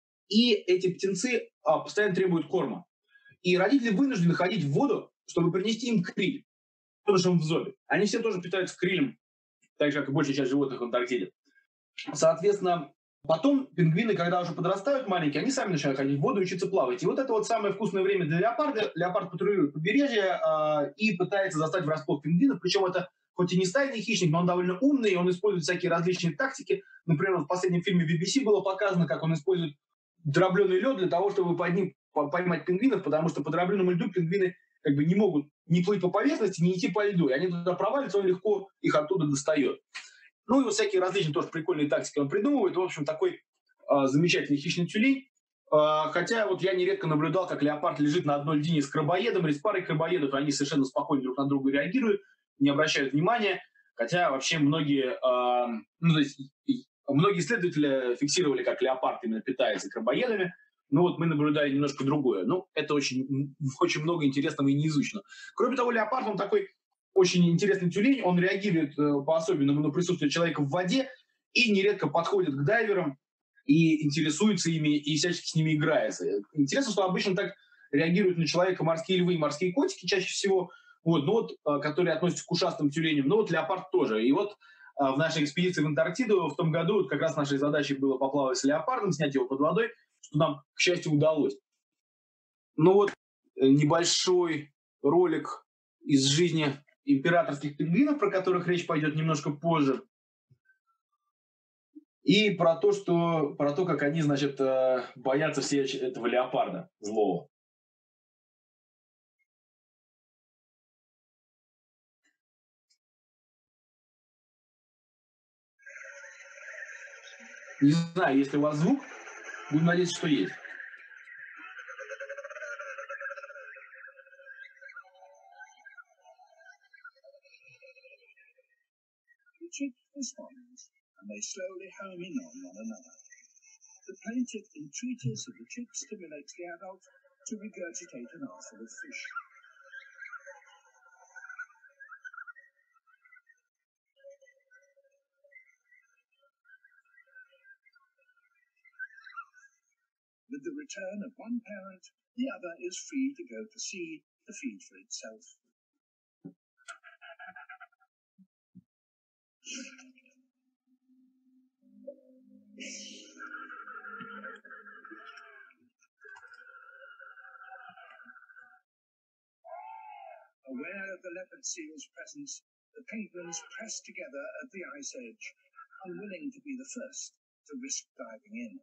Speaker 2: и эти птенцы а, постоянно требуют корма. И родители вынуждены ходить в воду, чтобы принести им криль, потому что он в зобе. Они все тоже питаются крилем, так же, как и большая часть животных в Антарктиде. Соответственно, потом пингвины, когда уже подрастают маленькие, они сами начинают ходить в воду и учиться плавать. И вот это вот самое вкусное время для леопарда. Леопард патрулирует побережье э, и пытается застать врасплох пингвинов. Причем это хоть и не стайный хищник, но он довольно умный, и он использует всякие различные тактики. Например, в последнем фильме би би си было показано, как он использует дробленый лед для того, чтобы под ним поймать пингвинов, потому что по дробленому льду пингвины как бы не могут не плыть по поверхности, не идти по льду. И они туда провалятся, он легко их оттуда достает. Ну и вот всякие различные тоже прикольные тактики он придумывает. В общем, такой э, замечательный хищный тюлень. Э, хотя вот я нередко наблюдал, как леопард лежит на одной льдине с крабоедом или с парой крабоедов, и они совершенно спокойно друг на друга реагируют, не обращают внимания. Хотя вообще многие, э, ну, то есть, многие исследователи фиксировали, как леопард именно питается крабоедами. Ну вот мы наблюдали немножко другое. Ну, это очень, очень много интересного и неизученного. Кроме того, леопард, он такой очень интересный тюлень, он реагирует э, по-особенному на присутствие человека в воде и нередко подходит к дайверам и интересуется ими, и всячески с ними играется. Интересно, что обычно так реагируют на человека морские львы и морские котики чаще всего, вот, ну вот, э, которые относятся к ушастым тюленям, но вот леопард тоже. И вот э, в нашей экспедиции в Антарктиду в том году вот как раз нашей задачей было поплавать с леопардом, снять его под водой, что нам, к счастью, удалось. Ну вот э, небольшой ролик из жизни императорских пингвинов, про которых речь пойдет немножко позже, и про то, что, про то, как они, значит, боятся все этого леопарда злого. Не знаю, есть ли у вас звук, будем надеяться, что есть. And they slowly home in on one another. The plaintive entreaties of the chick stimulates the adult to regurgitate an armful of fish. With the return of one parent, the other is free to go to sea to feed for itself. Aware of the leopard seal's presence, the penguins press together at the ice edge, unwilling to be the first to risk diving in.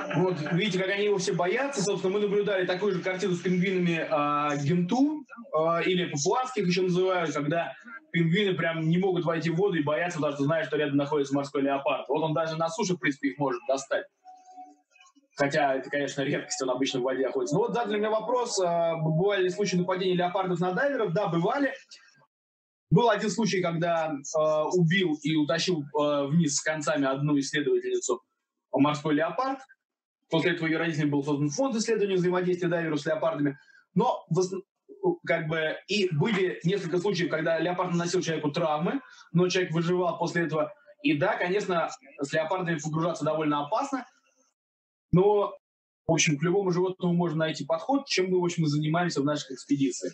Speaker 2: Вот, видите, как они его все боятся. Собственно, мы наблюдали такую же картину с пингвинами а, генту, а, или папуасских еще называют, когда пингвины прям не могут войти в воду и боятся, потому что знают, что рядом находится морской леопард. Вот он даже на суше, в принципе, их может достать. Хотя это, конечно, редкость, он обычно в воде охотится. Ну вот задали мне вопрос, а, бывали ли случаи нападения леопардов на дайверов? Да, бывали. Был один случай, когда э, убил и утащил э, вниз с концами одну исследовательницу морской леопард. После этого ее родителям был создан фонд исследования взаимодействия дайверов с леопардами. Но как бы и были несколько случаев, когда леопард наносил человеку травмы, но человек выживал после этого. И да, конечно, с леопардами погружаться довольно опасно, но, в общем, к любому животному можно найти подход, чем мы, в общем, и занимаемся в наших экспедициях.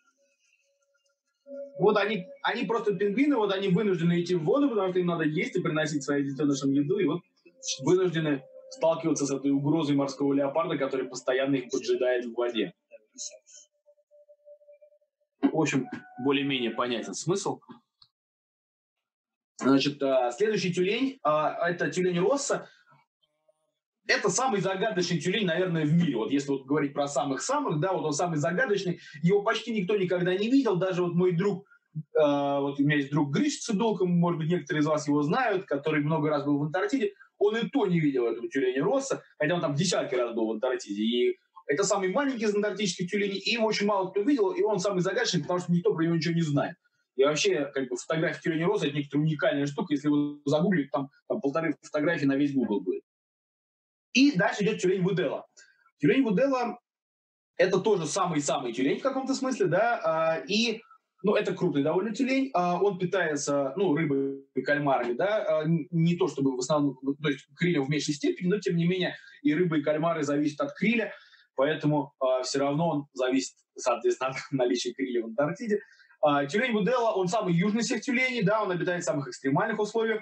Speaker 2: Вот они, они просто пингвины, вот они вынуждены идти в воду, потому что им надо есть и приносить своим детенышам еду, и вот вынуждены сталкиваться с этой угрозой морского леопарда, который постоянно их поджидает в воде. В общем, более-менее понятен смысл. Значит, следующий тюлень, это тюлень Росса. Это самый загадочный тюлень, наверное, в мире. Вот если вот говорить про самых-самых, да, вот он самый загадочный. Его почти никто никогда не видел. Даже вот мой друг, э, вот у меня есть друг Гриш Цидулко, может быть, некоторые из вас его знают, который много раз был в Антарктиде. Он и то не видел этого тюленя Росса, хотя он там десятки раз был в Антарктиде. И это самый маленький из антарктических тюленей, и его очень мало кто видел, и он самый загадочный, потому что никто про него ничего не знает. И вообще, как бы, фотография тюленя Росса — это некоторая уникальная штука. Если вы загуглите, там, там полторы фотографии на весь Google будет. И дальше идет тюлень Вудела. Тюлень Вудела – это тоже самый-самый тюлень в каком-то смысле, да, и, ну, это крупный довольно тюлень, он питается, ну, рыбой и кальмарами, да, не то чтобы в основном, то есть крилем в меньшей степени, но, тем не менее, и рыбы, и кальмары зависят от криля, поэтому все равно он зависит, соответственно, от наличия криля в Антарктиде. Тюлень Вудела, он самый южный из всех тюленей, да, он обитает в самых экстремальных условиях,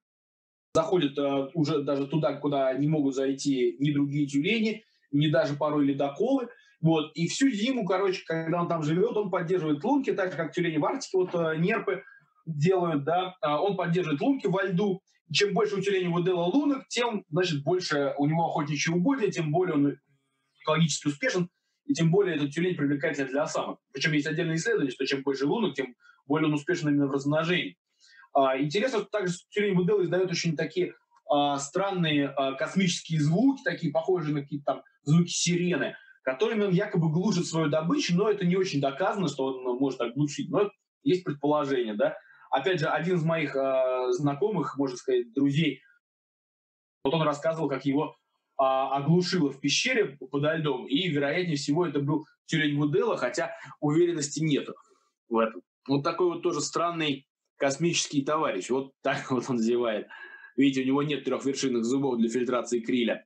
Speaker 2: заходит uh, уже даже туда, куда не могут зайти ни другие тюлени, ни даже порой ледоколы. Вот. И всю зиму, короче, когда он там живет, он поддерживает лунки, так же, как тюлени в Арктике, вот uh, нерпы делают, да, uh, он поддерживает лунки во льду. Чем больше у тюленя Вудела лунок, тем, значит, больше у него охотничьи угодья, тем более он экологически успешен, и тем более этот тюлень привлекательный для самок. Причем есть отдельные исследования, что чем больше лунок, тем более он успешен именно в размножении. Uh, интересно, что также тюлень Вудела издает очень такие uh, странные uh, космические звуки, такие похожие на какие-то там звуки сирены, которыми он якобы глушит свою добычу, но это не очень доказано, что он может так глушить, но есть предположение, да. Опять же, один из моих uh, знакомых, можно сказать, друзей, вот он рассказывал, как его uh, оглушило в пещере подо льдом, и, вероятнее всего, это был тюлень Вудела, хотя уверенности нету в этом. Вот такой вот тоже странный космический товарищ. Вот так вот он зевает. Видите, у него нет трехвершинных зубов для фильтрации криля.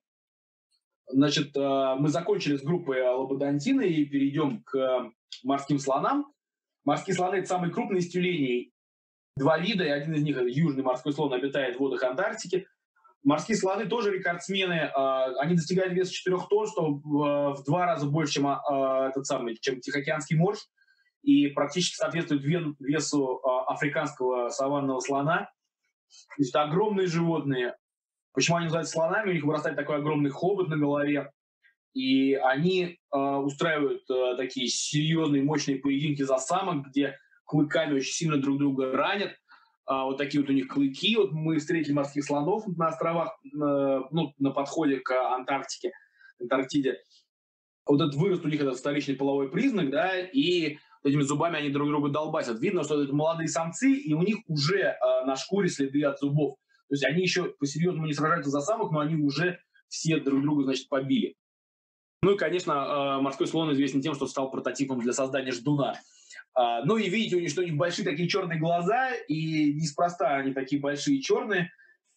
Speaker 2: Значит, мы закончили с группой лабодонтины и перейдем к морским слонам. Морские слоны – это самые крупные из тюленей. Два вида, и один из них, южный морской слон, обитает в водах Антарктики. Морские слоны тоже рекордсмены. Они достигают веса четырех тонн, что в два раза больше, чем этот самый, чем Тихоокеанский морж. И практически соответствует весу африканского саванного слона. То есть это огромные животные. Почему они называются слонами? У них вырастает такой огромный хобот на голове. И они э, устраивают э, такие серьезные, мощные поединки за самок, где клыками очень сильно друг друга ранят. А, вот такие вот у них клыки. Вот мы встретили морских слонов на островах, э, ну, на подходе к Антарктике, Антарктиде. Вот этот вырост у них — это вторичный половой признак, да, и этими зубами они друг друга долбасят. Видно, что это молодые самцы, и у них уже э, на шкуре следы от зубов. То есть они еще по-серьезному не сражаются за самок, но они уже все друг друга, значит, побили. Ну и, конечно, э, морской слон известен тем, что стал прототипом для создания ждуна. Э, ну и видите, у них, что у них большие такие черные глаза, и неспроста они такие большие черные.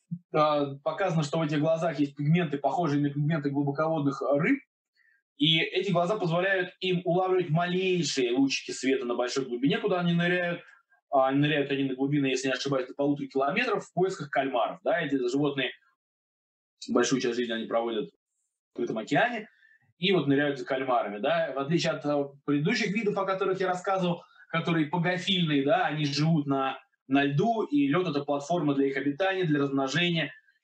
Speaker 2: Э, показано, что в этих глазах есть пигменты, похожие на пигменты глубоководных рыб. И эти глаза позволяют им улавливать малейшие лучики света на большой глубине, куда они ныряют. Они ныряют они на глубины, если не ошибаюсь, до полутора километров в поисках кальмаров. Да, эти животные большую часть жизни они проводят в открытом океане и вот ныряют за кальмарами. Да. В отличие от предыдущих видов, о которых я рассказывал, которые пагофильные, да, они живут на, на льду, и лед — это платформа для их обитания, для размножения.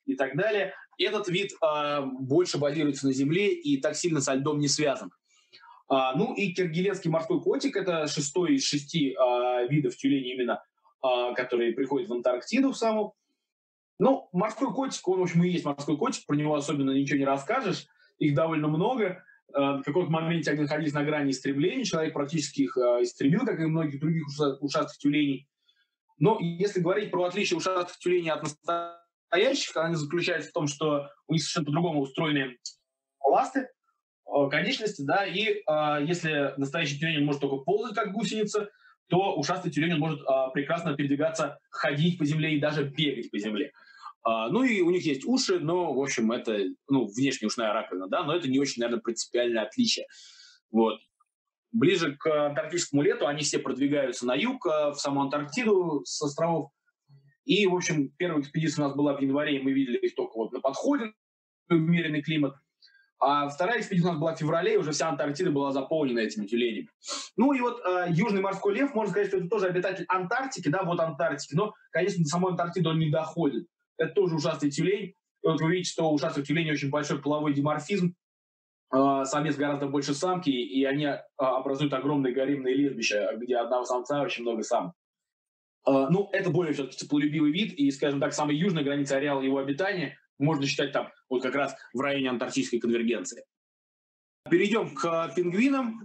Speaker 2: и так далее. Этот вид э, больше базируется на земле и так сильно со льдом не связан. А, ну и киргизский морской котик – это шестой из шести а, видов тюленей именно, а, которые приходят в Антарктиду в саму. Ну, морской котик, он, в общем, и есть морской котик, про него особенно ничего не расскажешь, их довольно много. А, в каком-то моменте они находились на грани истребления, человек практически их а, истребил, как и многих других ушастых тюленей. Но если говорить про отличие ушастых тюленей от настоящих, они заключаются в том, что у них совершенно по-другому устроены ласты, конечности, да, и а, если настоящий тюлень может только ползать, как гусеница, то ушастый тюлень может а, прекрасно передвигаться, ходить по земле и даже бегать по земле. А, ну и у них есть уши, но, в общем, это, ну, внешняя ушная раковина, да, но это не очень, наверное, принципиальное отличие. Вот. Ближе к антарктическому лету они все продвигаются на юг, в саму Антарктиду с островов. И, в общем, первая экспедиция у нас была в январе, и мы видели их только вот на подходе, умеренный климат. А вторая экспедиция у нас была в феврале, и уже вся Антарктида была заполнена этими тюленями. Ну и вот э, южный морской лев, можно сказать, что это тоже обитатель Антарктики, да, вот Антарктики, но, конечно, до самой Антарктиды он не доходит. Это тоже ушастый тюлень. И вот вы видите, что у ушастых тюленей очень большой половой диморфизм. Э, самец гораздо больше самки, и они э, образуют огромные гаремные лежбища, где одного самца очень много самок. Э, ну, это более все-таки теплолюбивый вид, и, скажем так, самая южная граница ареала его обитания можно считать там вот как раз в районе антарктической конвергенции. Перейдем к пингвинам.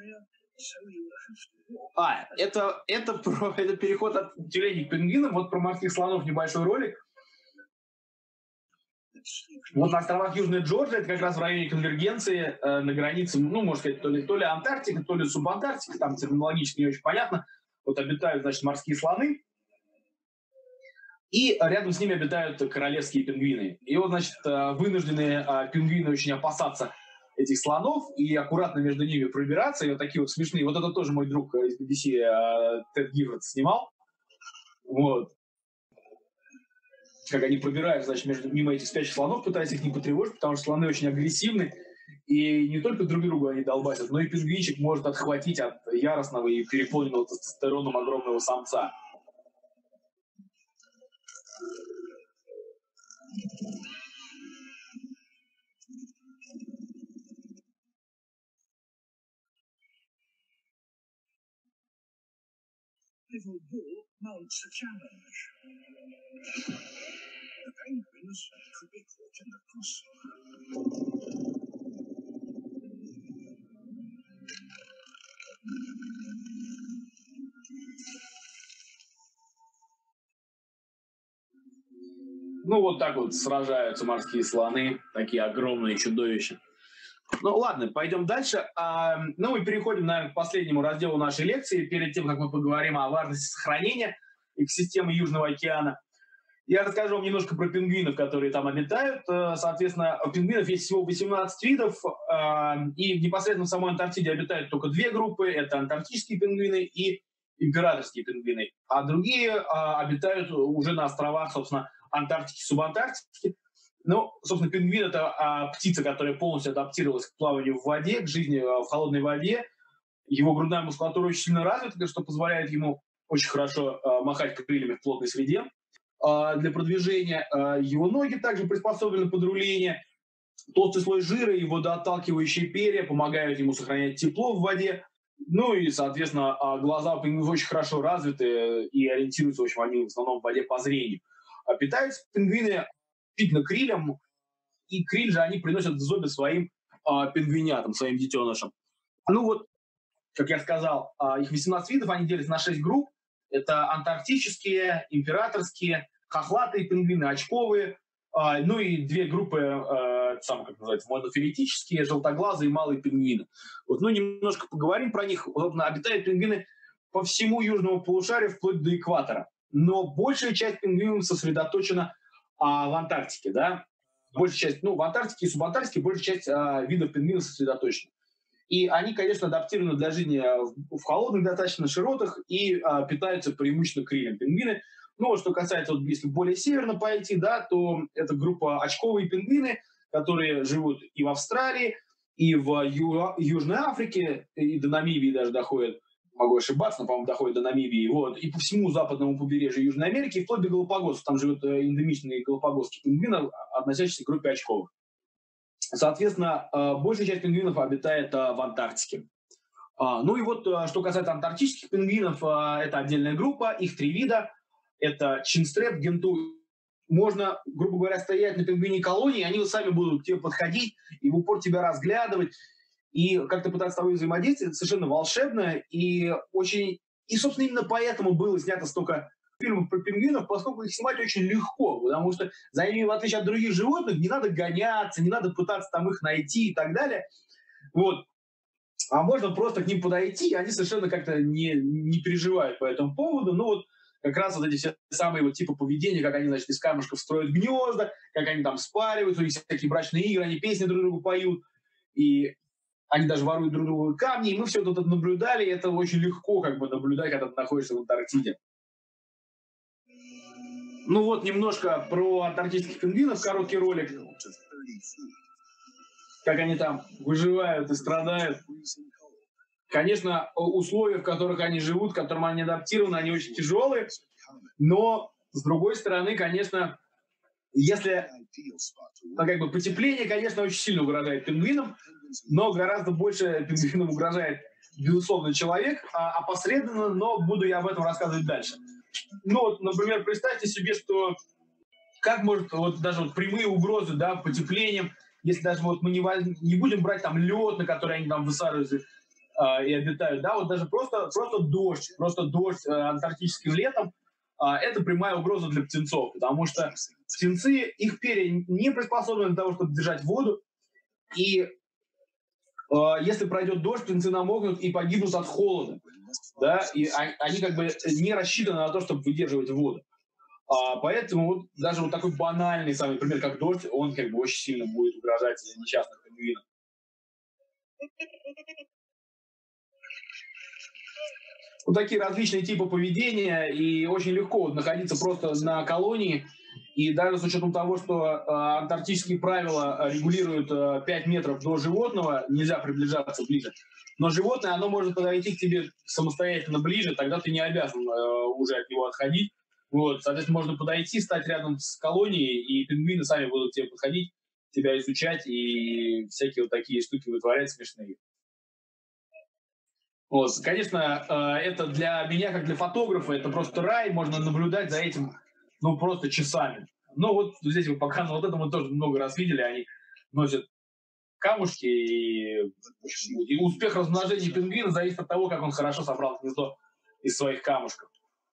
Speaker 2: А, это, это, про, это переход от тюленей к пингвинам. Вот про морских слонов небольшой ролик. Вот на островах Южной Джорджии, это как раз в районе конвергенции, э, на границе, ну, можно сказать, то ли, то ли Антарктика, то ли субантарктика, там терминологически не очень понятно. Вот обитают, значит, морские слоны. И рядом с ними обитают королевские пингвины. И вот, значит, вынужденные пингвины очень опасаться этих слонов и аккуратно между ними пробираться. И вот такие вот смешные. Вот это тоже мой друг из би би си Тед Гивард снимал. Вот. Как они пробирают, значит, между, мимо этих спящих слонов, пытаясь их не потревожить, потому что слоны очень агрессивны. И не только друг другу они долбасят, но и пингвинчик может отхватить от яростного и переполненного тестостероном огромного самца.
Speaker 3: Little bull mounts a challenge. The penguins could be caught in the crossfire.
Speaker 2: Ну, вот так вот сражаются морские слоны, такие огромные чудовища. Ну, ладно, пойдем дальше. А, ну, мы переходим, наверное, к последнему разделу нашей лекции, перед тем, как мы поговорим о важности сохранения экосистемы Южного океана. Я расскажу вам немножко про пингвинов, которые там обитают. Соответственно, у пингвинов есть всего восемнадцать видов, и непосредственно в самой Антарктиде обитают только две группы. Это антарктические пингвины и императорские пингвины. А другие обитают уже на островах, собственно, Антарктики, субантарктики. Ну, собственно, пингвин – это а, птица, которая полностью адаптировалась к плаванию в воде, к жизни а, в холодной воде. Его грудная мускулатура очень сильно развита, что позволяет ему очень хорошо а, махать крыльями в плотной среде а, для продвижения. А, его ноги также приспособлены под руление. Толстый слой жира и водоотталкивающие перья помогают ему сохранять тепло в воде. Ну и, соответственно, а, глаза у пингвинов очень хорошо развиты и ориентируются, в общем, они в основном в воде по зрению. А питаются пингвины исключительно крилем, и криль же они приносят в зобе своим а, пингвинятам, своим детенышам. Ну вот, как я сказал, а, их восемнадцать видов, они делятся на шесть групп. Это антарктические, императорские, хохлатые пингвины, очковые, а, ну и две группы, а, сам, как называется, монофилетические, желтоглазые, малые пингвины. Вот, ну, немножко поговорим про них. Собственно, обитают пингвины по всему южному полушарию, вплоть до экватора. Но большая часть пингвинов сосредоточена а, в Антарктике, да, большая часть, ну, в Антарктике и субантарктике большая часть а, видов пингвинов сосредоточена. И они, конечно, адаптированы для жизни в, в холодных достаточно широтах и а, питаются преимущественно крилем. Пингвины, ну, что касается, вот, если более северно пойти, да, то это группа очковые пингвины, которые живут и в Австралии, и в Ю- Южной Африке, и до Намибии даже доходят. могу ошибаться, но, по-моему, доходит до Намибии, вот, и по всему западному побережью Южной Америки, вплоть до Галапагосов. Там живут эндемичные галапагосские пингвины, относящиеся к группе очковых. Соответственно, большая часть пингвинов обитает в Антарктике. Ну и вот, что касается антарктических пингвинов, это отдельная группа, их три вида. Это чинстреп, генту. Можно, грубо говоря, стоять на пингвине колонии, они вот сами будут к тебе подходить и в упор тебя разглядывать, и как-то пытаться с тобой взаимодействовать. Это совершенно волшебно и очень... И, собственно, именно поэтому было снято столько фильмов про пингвинов, поскольку их снимать очень легко, потому что за ними, в отличие от других животных, не надо гоняться, не надо пытаться там их найти и так далее. Вот. А можно просто к ним подойти, и они совершенно как-то не, не переживают по этому поводу. Ну вот как раз вот эти все самые вот типы поведения, как они, значит, из камушков строят гнезда, как они там спариваются, у них всякие брачные игры, они песни друг другу поют, и они даже воруют друг другу камни, и мы все это наблюдали, и это очень легко как бы наблюдать, когда ты находишься в Антарктиде. Ну вот немножко про антарктических пингвинов, короткий ролик. Как они там выживают и страдают. Конечно, условия, в которых они живут, к которым они адаптированы, они очень тяжелые. Но, с другой стороны, конечно, если ну, как бы потепление, конечно, очень сильно угрожает пингвинам, но гораздо больше пингвинам угрожает, безусловно, человек, а опосредованно, но буду я об этом рассказывать дальше. Ну, вот, например, представьте себе, что как может вот даже вот прямые угрозы, да, потеплением, если даже вот мы не, возьм, не будем брать там лед, на который они там высаживаются э, и обитают, да, вот даже просто, просто дождь, просто дождь э, антарктическим летом, э, это прямая угроза для птенцов, потому что птенцы, их перья не приспособлены для того, чтобы держать воду, и э, если пройдет дождь, птенцы намокнут и погибнут от холода, да, и они, они как бы не рассчитаны на то, чтобы выдерживать воду. А, поэтому вот даже вот такой банальный самый пример, как дождь, он как бы очень сильно будет угрожать несчастным пингвинам. Вот такие различные типы поведения, и очень легко вот находиться просто на колонии, и даже с учетом того, что э, антарктические правила регулируют э, пять метров до животного, нельзя приближаться ближе, но животное, оно может подойти к тебе самостоятельно ближе, тогда ты не обязан э, уже от него отходить. Вот, соответственно, можно подойти, стать рядом с колонией, и пингвины сами будут к тебе подходить, тебя изучать, и всякие вот такие штуки вытворять смешные. Вот, конечно, это для меня, как для фотографа, это просто рай, можно наблюдать за этим, ну, просто часами. Ну, вот здесь вы показывали, вот это мы тоже много раз видели, они носят камушки, и, и успех размножения пингвина зависит от того, как он хорошо собрал гнездо из своих камушков.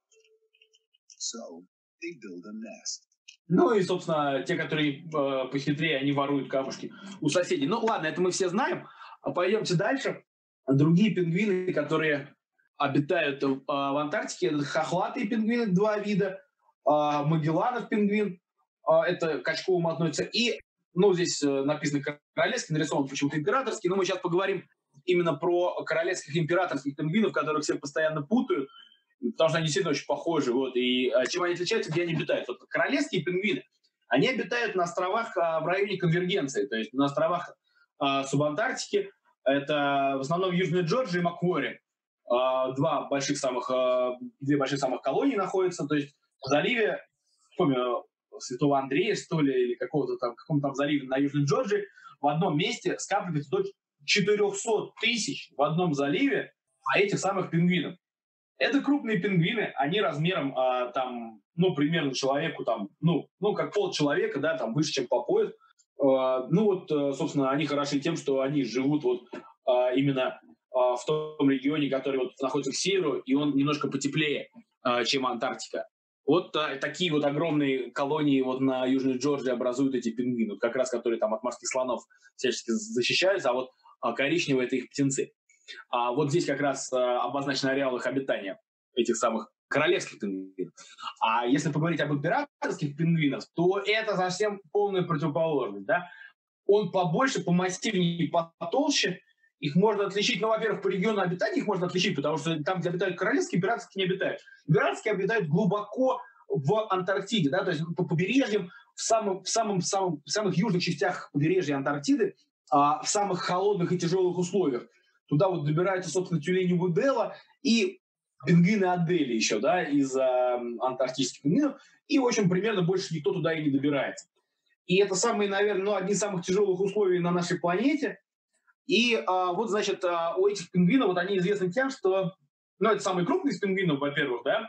Speaker 2: Ну и, собственно, те, которые э, похитрее, они воруют камушки у соседей. Ну ладно, это мы все знаем. А пойдемте дальше. Другие пингвины, которые обитают э, в Антарктике, это хохлатые пингвины, два вида, э, Магелланов пингвин, э, это к очковым относится, и, ну, здесь э, написано королевский, нарисован почему-то императорский, но мы сейчас поговорим именно про королевских императорских пингвинов, которых все постоянно путают, потому что они действительно очень похожи. Вот, и а, чем они отличаются, где они обитают. Вот, королевские пингвины, они обитают на островах а, в районе конвергенции, то есть на островах а, субантарктики. Это в основном Южная Джорджия и Маквори. А, два больших самых, а, две больших самых колонии находятся. То есть в заливе, помню, Святого Андрея, что ли, или какого-то там, каком-то там заливе на Южной Джорджии, в одном месте скапливается до четыреста тысяч в одном заливе этих самых пингвинов. Это крупные пингвины, они размером а, там, ну, примерно человеку, там, ну, ну, как полчеловека, да, там, выше, чем по пояс. А, ну, вот, собственно, они хороши тем, что они живут вот а, именно а, в том регионе, который вот находится к северу, и он немножко потеплее, а, чем Антарктика. Вот а, такие вот огромные колонии вот на Южной Джорджии образуют эти пингвины, вот как раз которые там от морских слонов всячески защищаются, а вот а, коричневые — это их птенцы. А вот здесь как раз а, обозначен ареал их обитания, этих самых королевских пингвинов. А если поговорить об императорских пингвинах, то это совсем полная противоположность. Да? Он побольше, помассивнее, потолще. Их можно отличить, ну, во-первых, по региону обитания их можно отличить, потому что там, где обитают королевские, императорские не обитают. Императорские обитают глубоко в Антарктиде, да, то есть по побережьям, в, самом, в, самом, в, самом, в самых южных частях побережья Антарктиды, а, в самых холодных и тяжелых условиях. Туда вот добираются, собственно, тюлени Вудела и пингвины Адели еще, да, из э, антарктических пингвинов. И, в общем, примерно больше никто туда и не добирается. И это самые, наверное, ну, одни из самых тяжелых условий на нашей планете. И а, вот, значит, а, у этих пингвинов, вот они известны тем, что, ну, это самый крупный из пингвинов, во-первых, да,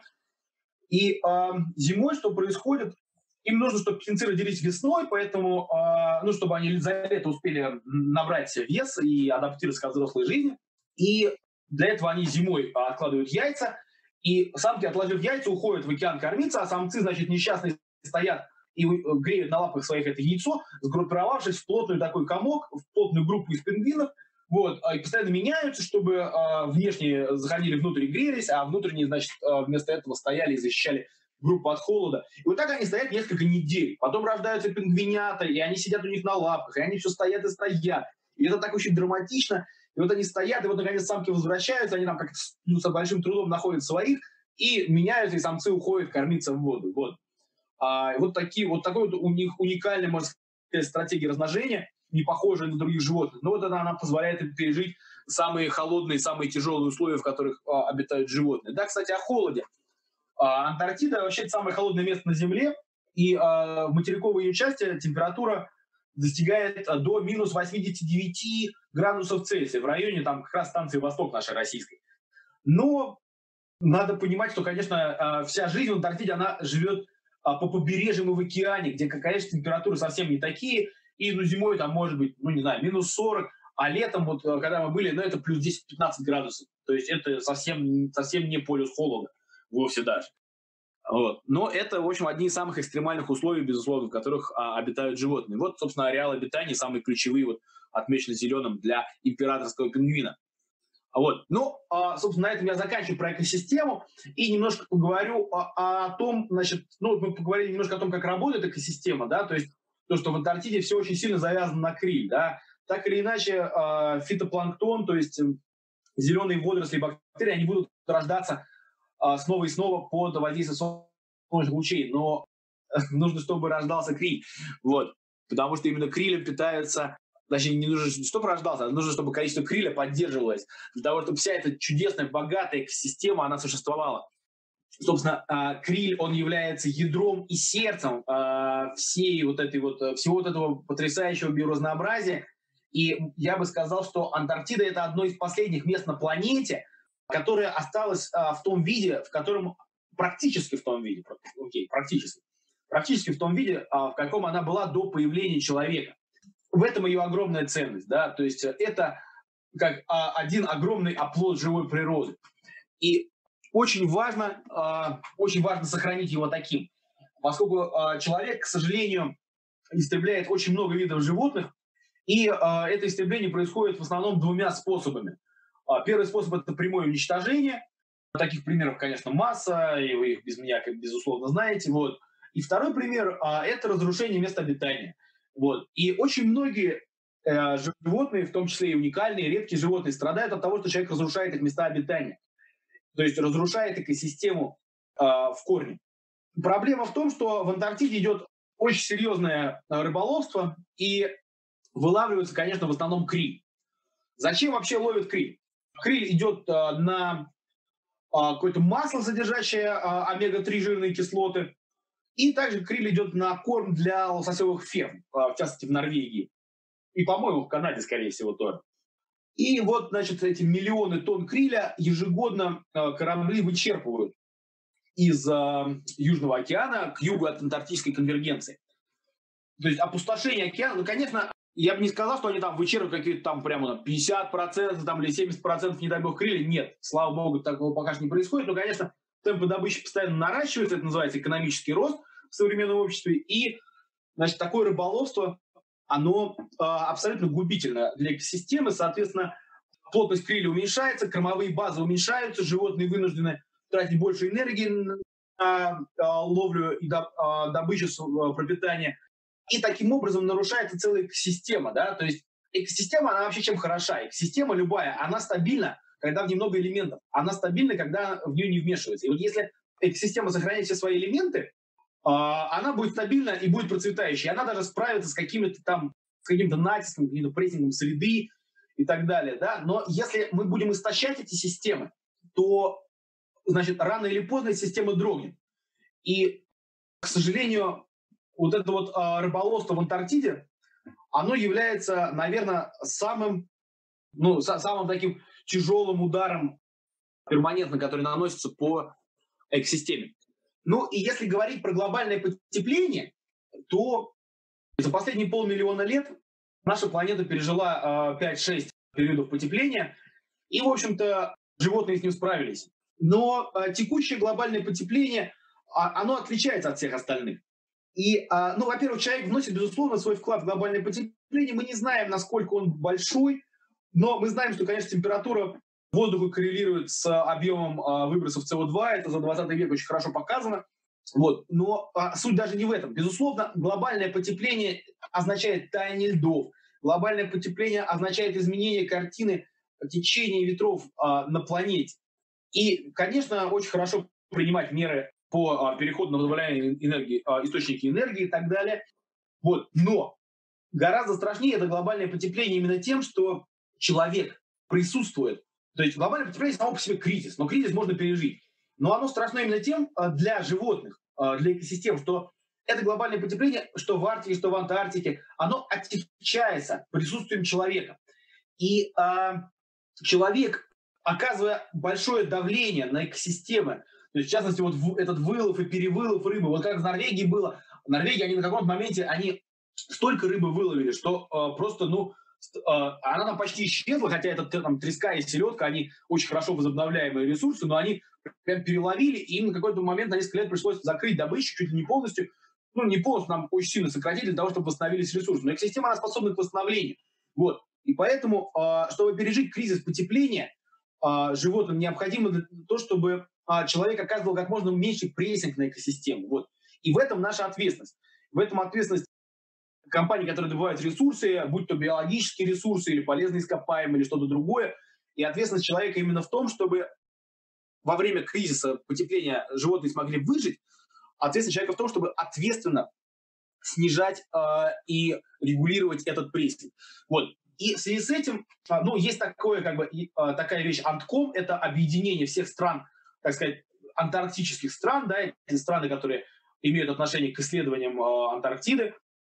Speaker 2: и а, зимой что происходит? Им нужно, чтобы птенцы родились весной, поэтому, а, ну, чтобы они за лето успели набрать вес и адаптироваться к взрослой жизни. И для этого они зимой откладывают яйца, и самки, отложив яйца, уходят в океан кормиться, а самцы, значит, несчастные стоят и греют на лапах своих это яйцо, сгруппировавшись в плотную такой комок, в плотную группу из пингвинов, вот, и постоянно меняются, чтобы э, внешние заходили внутрь и грелись, а внутренние, значит, э, вместо этого стояли и защищали группу от холода. И вот так они стоят несколько недель. Потом рождаются пингвинята, и они сидят у них на лапах, и они все стоят и стоят. И это так очень драматично. И вот они стоят, и вот, наконец, самки возвращаются, они там как-то ну, с большим трудом находят своих, и меняются, и самцы уходят кормиться в воду. Вот. А, вот, такие, вот такой вот у них уникальная, можно сказать, стратегия размножения, не похожая на других животных. Но вот она, она позволяет им пережить самые холодные, самые тяжелые условия, в которых а, обитают животные. Да, кстати, о холоде. А, Антарктида вообще самое холодное место на Земле, и а, в материковой ее части температура достигает а, до минус восемьдесят девять градусов Цельсия, в районе там как раз станции Восток нашей российской. Но надо понимать, что, конечно, а, вся жизнь в Антарктиде, она живет по побережьям и в океане, где, конечно, температуры совсем не такие, и ну, зимой там может быть, ну не знаю, минус сорок, а летом, вот когда мы были, ну это плюс десять-пятнадцать градусов. То есть это совсем, совсем не полюс холода, вовсе даже. Вот. Но это, в общем, одни из самых экстремальных условий, безусловно, в которых а, обитают животные. Вот, собственно, ареал обитания, самые ключевые, вот, отмечены зеленым для императорского пингвина. Вот. Ну, собственно, на этом я заканчиваю про экосистему и немножко поговорю о, о том, значит, ну, мы поговорили немножко о том, как работает экосистема, да, то есть то, что в Антарктиде все очень сильно завязано на криль, да, так или иначе фитопланктон, то есть зеленые водоросли и бактерии, они будут рождаться снова и снова под воздействием солнечных лучей, но нужно, чтобы рождался криль, вот, потому что именно крилем питаются. Значит, не нужно, чтобы рождался, а нужно, чтобы количество криля поддерживалось, для того, чтобы вся эта чудесная, богатая экосистема, она существовала. Собственно, криль, он является ядром и сердцем всей вот этой вот, всего вот этого потрясающего биоразнообразия. И я бы сказал, что Антарктида – это одно из последних мест на планете, которое осталось в том виде, в котором, практически в том виде, окей, практически, практически в том виде, в каком она была до появления человека. В этом ее огромная ценность, да, то есть это как а, один огромный оплот живой природы. И очень важно, а, очень важно сохранить его таким, поскольку а, человек, к сожалению, истребляет очень много видов животных, и а, это истребление происходит в основном двумя способами. А, первый способ – это прямое уничтожение. Таких примеров, конечно, масса, и вы их без меня, как безусловно, знаете. Вот. И второй пример а, – это разрушение места обитания. Вот. И очень многие э, животные, в том числе и уникальные, редкие животные, страдают от того, что человек разрушает их места обитания. То есть разрушает экосистему э, в корне. Проблема в том, что в Антарктиде идет очень серьезное рыболовство, и вылавливается, конечно, в основном криль. Зачем вообще ловят криль? Криль идет э, на э, какое-то масло, содержащее э, омега три жирные кислоты. И также криль идет на корм для лососевых ферм, в частности, в Норвегии. И, по-моему, в Канаде, скорее всего, тоже. И вот, значит, эти миллионы тонн криля ежегодно корабли вычерпывают из э, Южного океана к югу от Антарктической конвергенции. То есть опустошение океана, ну, конечно, я бы не сказал, что они там вычерпывают какие-то там прямо пятьдесят процентов там, или семьдесят процентов, не дай бог, криля. Нет, слава богу, такого пока что не происходит. Но, конечно, темпы добычи постоянно наращиваются, это называется экономический рост в современном обществе. И, значит, такое рыболовство, оно э, абсолютно губительно для экосистемы. Соответственно, плотность криля уменьшается, кормовые базы уменьшаются, животные вынуждены тратить больше энергии на э, ловлю и до, э, добычу э, пропитания. И таким образом нарушается целая экосистема. Да? То есть экосистема, она вообще чем хороша? Экосистема любая, она стабильна, когда в ней много элементов. Она стабильна, когда в нее не вмешивается. И вот если экосистема сохраняет все свои элементы, она будет стабильна и будет процветающей. Она даже справится с какими-то там, с каким-то натиском, каким-то прессингом среды и так далее, да, но если мы будем истощать эти системы, то, значит, рано или поздно эта система дрогнет. И, к сожалению, вот это вот а, рыболовство в Антарктиде, оно является, наверное, самым, ну, са- самым таким тяжелым ударом перманентно, который наносится по экосистеме. Ну и если говорить про глобальное потепление, то за последние полмиллиона лет наша планета пережила э, пять-шесть периодов потепления, и, в общем-то, животные с ним справились. Но э, текущее глобальное потепление, а, оно отличается от всех остальных. И, э, ну, во-первых, человек вносит, безусловно, свой вклад в глобальное потепление. Мы не знаем, насколько он большой, но мы знаем, что, конечно, температура воздуха коррелирует с объемом э, выбросов С О два. Это за двадцатый век очень хорошо показано. Вот. Но а, суть даже не в этом. Безусловно, глобальное потепление означает таяние льдов. Глобальное потепление означает изменение картины течения ветров а, на планете. И, конечно, очень хорошо принимать меры по а, переходу на возобновляемые энергии, а, источники энергии и так далее. Вот. Но гораздо страшнее это глобальное потепление именно тем, что человек присутствует. То есть глобальное потепление само по себе кризис, но кризис можно пережить. Но оно страшно именно тем для животных, для экосистем, что это глобальное потепление, что в Арктике, что в Антарктике, оно отягчается присутствием человека. И а, человек, оказывая большое давление на экосистемы, то есть в частности вот в, этот вылов и перевылов рыбы, вот как в Норвегии было, в Норвегии они на каком-то моменте они столько рыбы выловили, что а, просто, ну, она там почти исчезла, хотя это там треска и селедка, они очень хорошо возобновляемые ресурсы, но они прям переловили, и им на какой-то момент на несколько лет пришлось закрыть добычу чуть ли не полностью, ну не полностью, нам очень сильно сократили для того, чтобы восстановились ресурсы. Но экосистема, она способна к восстановлению. Вот. И поэтому, чтобы пережить кризис потепления, животным необходимо то, чтобы человек оказывал как можно меньше прессинг на экосистему. Вот. И в этом наша ответственность. В этом ответственность компаний, которые добывают ресурсы, будь то биологические ресурсы или полезные ископаемые, или что-то другое. И ответственность человека именно в том, чтобы во время кризиса потепления животные смогли выжить. Ответственность человека в том, чтобы ответственно снижать э, и регулировать этот прессинг. Вот. И в связи с этим, э, ну, есть такое, как бы, э, такая вещь Антком, это объединение всех стран, так сказать, антарктических стран, да, эти страны, которые имеют отношение к исследованиям э, Антарктиды.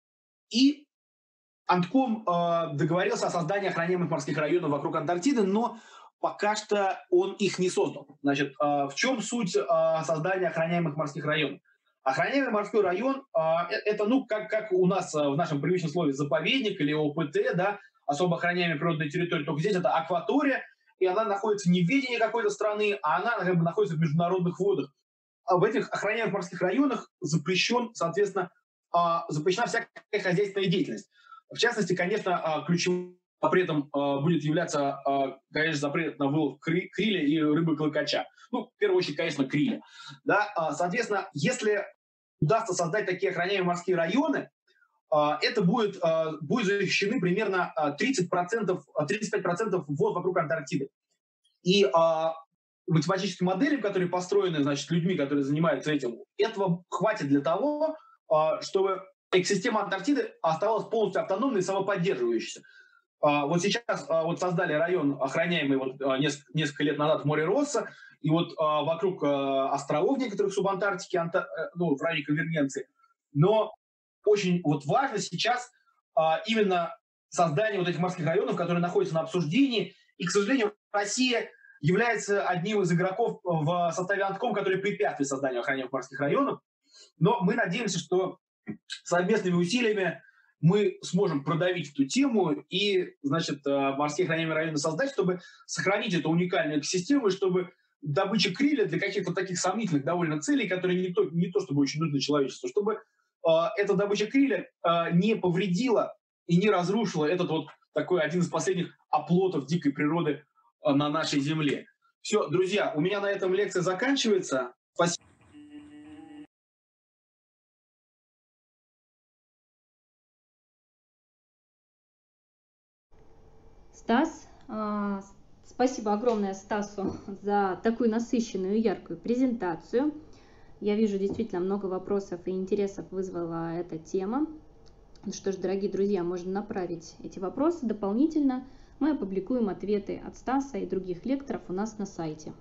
Speaker 2: И Антком э, договорился о создании охраняемых морских районов вокруг Антарктиды, но пока что он их не создал. Значит, э, в чем суть э, создания охраняемых морских районов? Охраняемый морской район э, – это, ну, как, как у нас в нашем привычном слове заповедник или О П Т, да, особо охраняемая природная территория, только здесь это акватория, и она находится не в ведении какой-то страны, а она как бы находится в международных водах. А в этих охраняемых морских районах запрещен, соответственно, запрещена всякая хозяйственная деятельность. В частности, конечно, ключевым запретом будет являться, конечно, запрет на вылов криля и рыбы-клыкача. Ну, в первую очередь, конечно, криля. Да? Соответственно, если удастся создать такие охраняемые морские районы, это будет, будет защищены примерно тридцать процентов, тридцать пять процентов вод вокруг Антарктиды. И математические модели, которые построены, значит, людьми, которые занимаются этим, этого хватит для того, чтобы экосистема Антарктиды оставалась полностью автономной и самоподдерживающейся. Вот сейчас вот создали район, охраняемый вот несколько, несколько лет назад в море Росса, и вот вокруг островов некоторых субантарктики, Анта, ну, в районе Конвергенции. Но очень вот важно сейчас именно создание вот этих морских районов, которые находятся на обсуждении. И, к сожалению, Россия является одним из игроков в составе Антком, который препятствует созданию охраняемых морских районов. Но мы надеемся, что совместными усилиями мы сможем продавить эту тему и, значит, морские охраняемые районы создать, чтобы сохранить эту уникальную экосистему, и чтобы добыча криля для каких-то таких сомнительных довольно целей, которые не то, не то чтобы очень нужны человечеству, чтобы э, эта добыча криля э, не повредила и не разрушила этот вот такой один из последних оплотов дикой природы э, на нашей земле. Все, друзья, у меня на этом лекция заканчивается. Спасибо.
Speaker 1: Стас, спасибо огромное Стасу за такую насыщенную и яркую презентацию. Я вижу, действительно много вопросов и интересов вызвала эта тема. Ну что ж, дорогие друзья, можно направить эти вопросы дополнительно мы опубликуем ответы от Стаса и других лекторов у нас на сайте.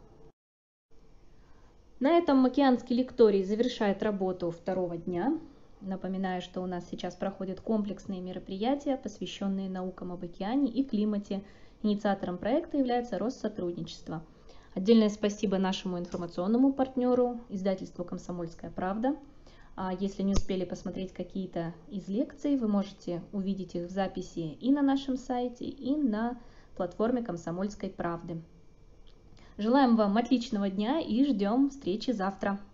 Speaker 1: На этом океанский лекторий завершает работу второго дня. Напоминаю, что у нас сейчас проходят комплексные мероприятия, посвященные наукам об океане и климате. Инициатором проекта является Россотрудничество. Отдельное спасибо нашему информационному партнеру, издательству «Комсомольская правда». Если не успели посмотреть какие-то из лекций, вы можете увидеть их в записи и на нашем сайте, и на платформе «Комсомольской правды». Желаем вам отличного дня и ждем встречи завтра.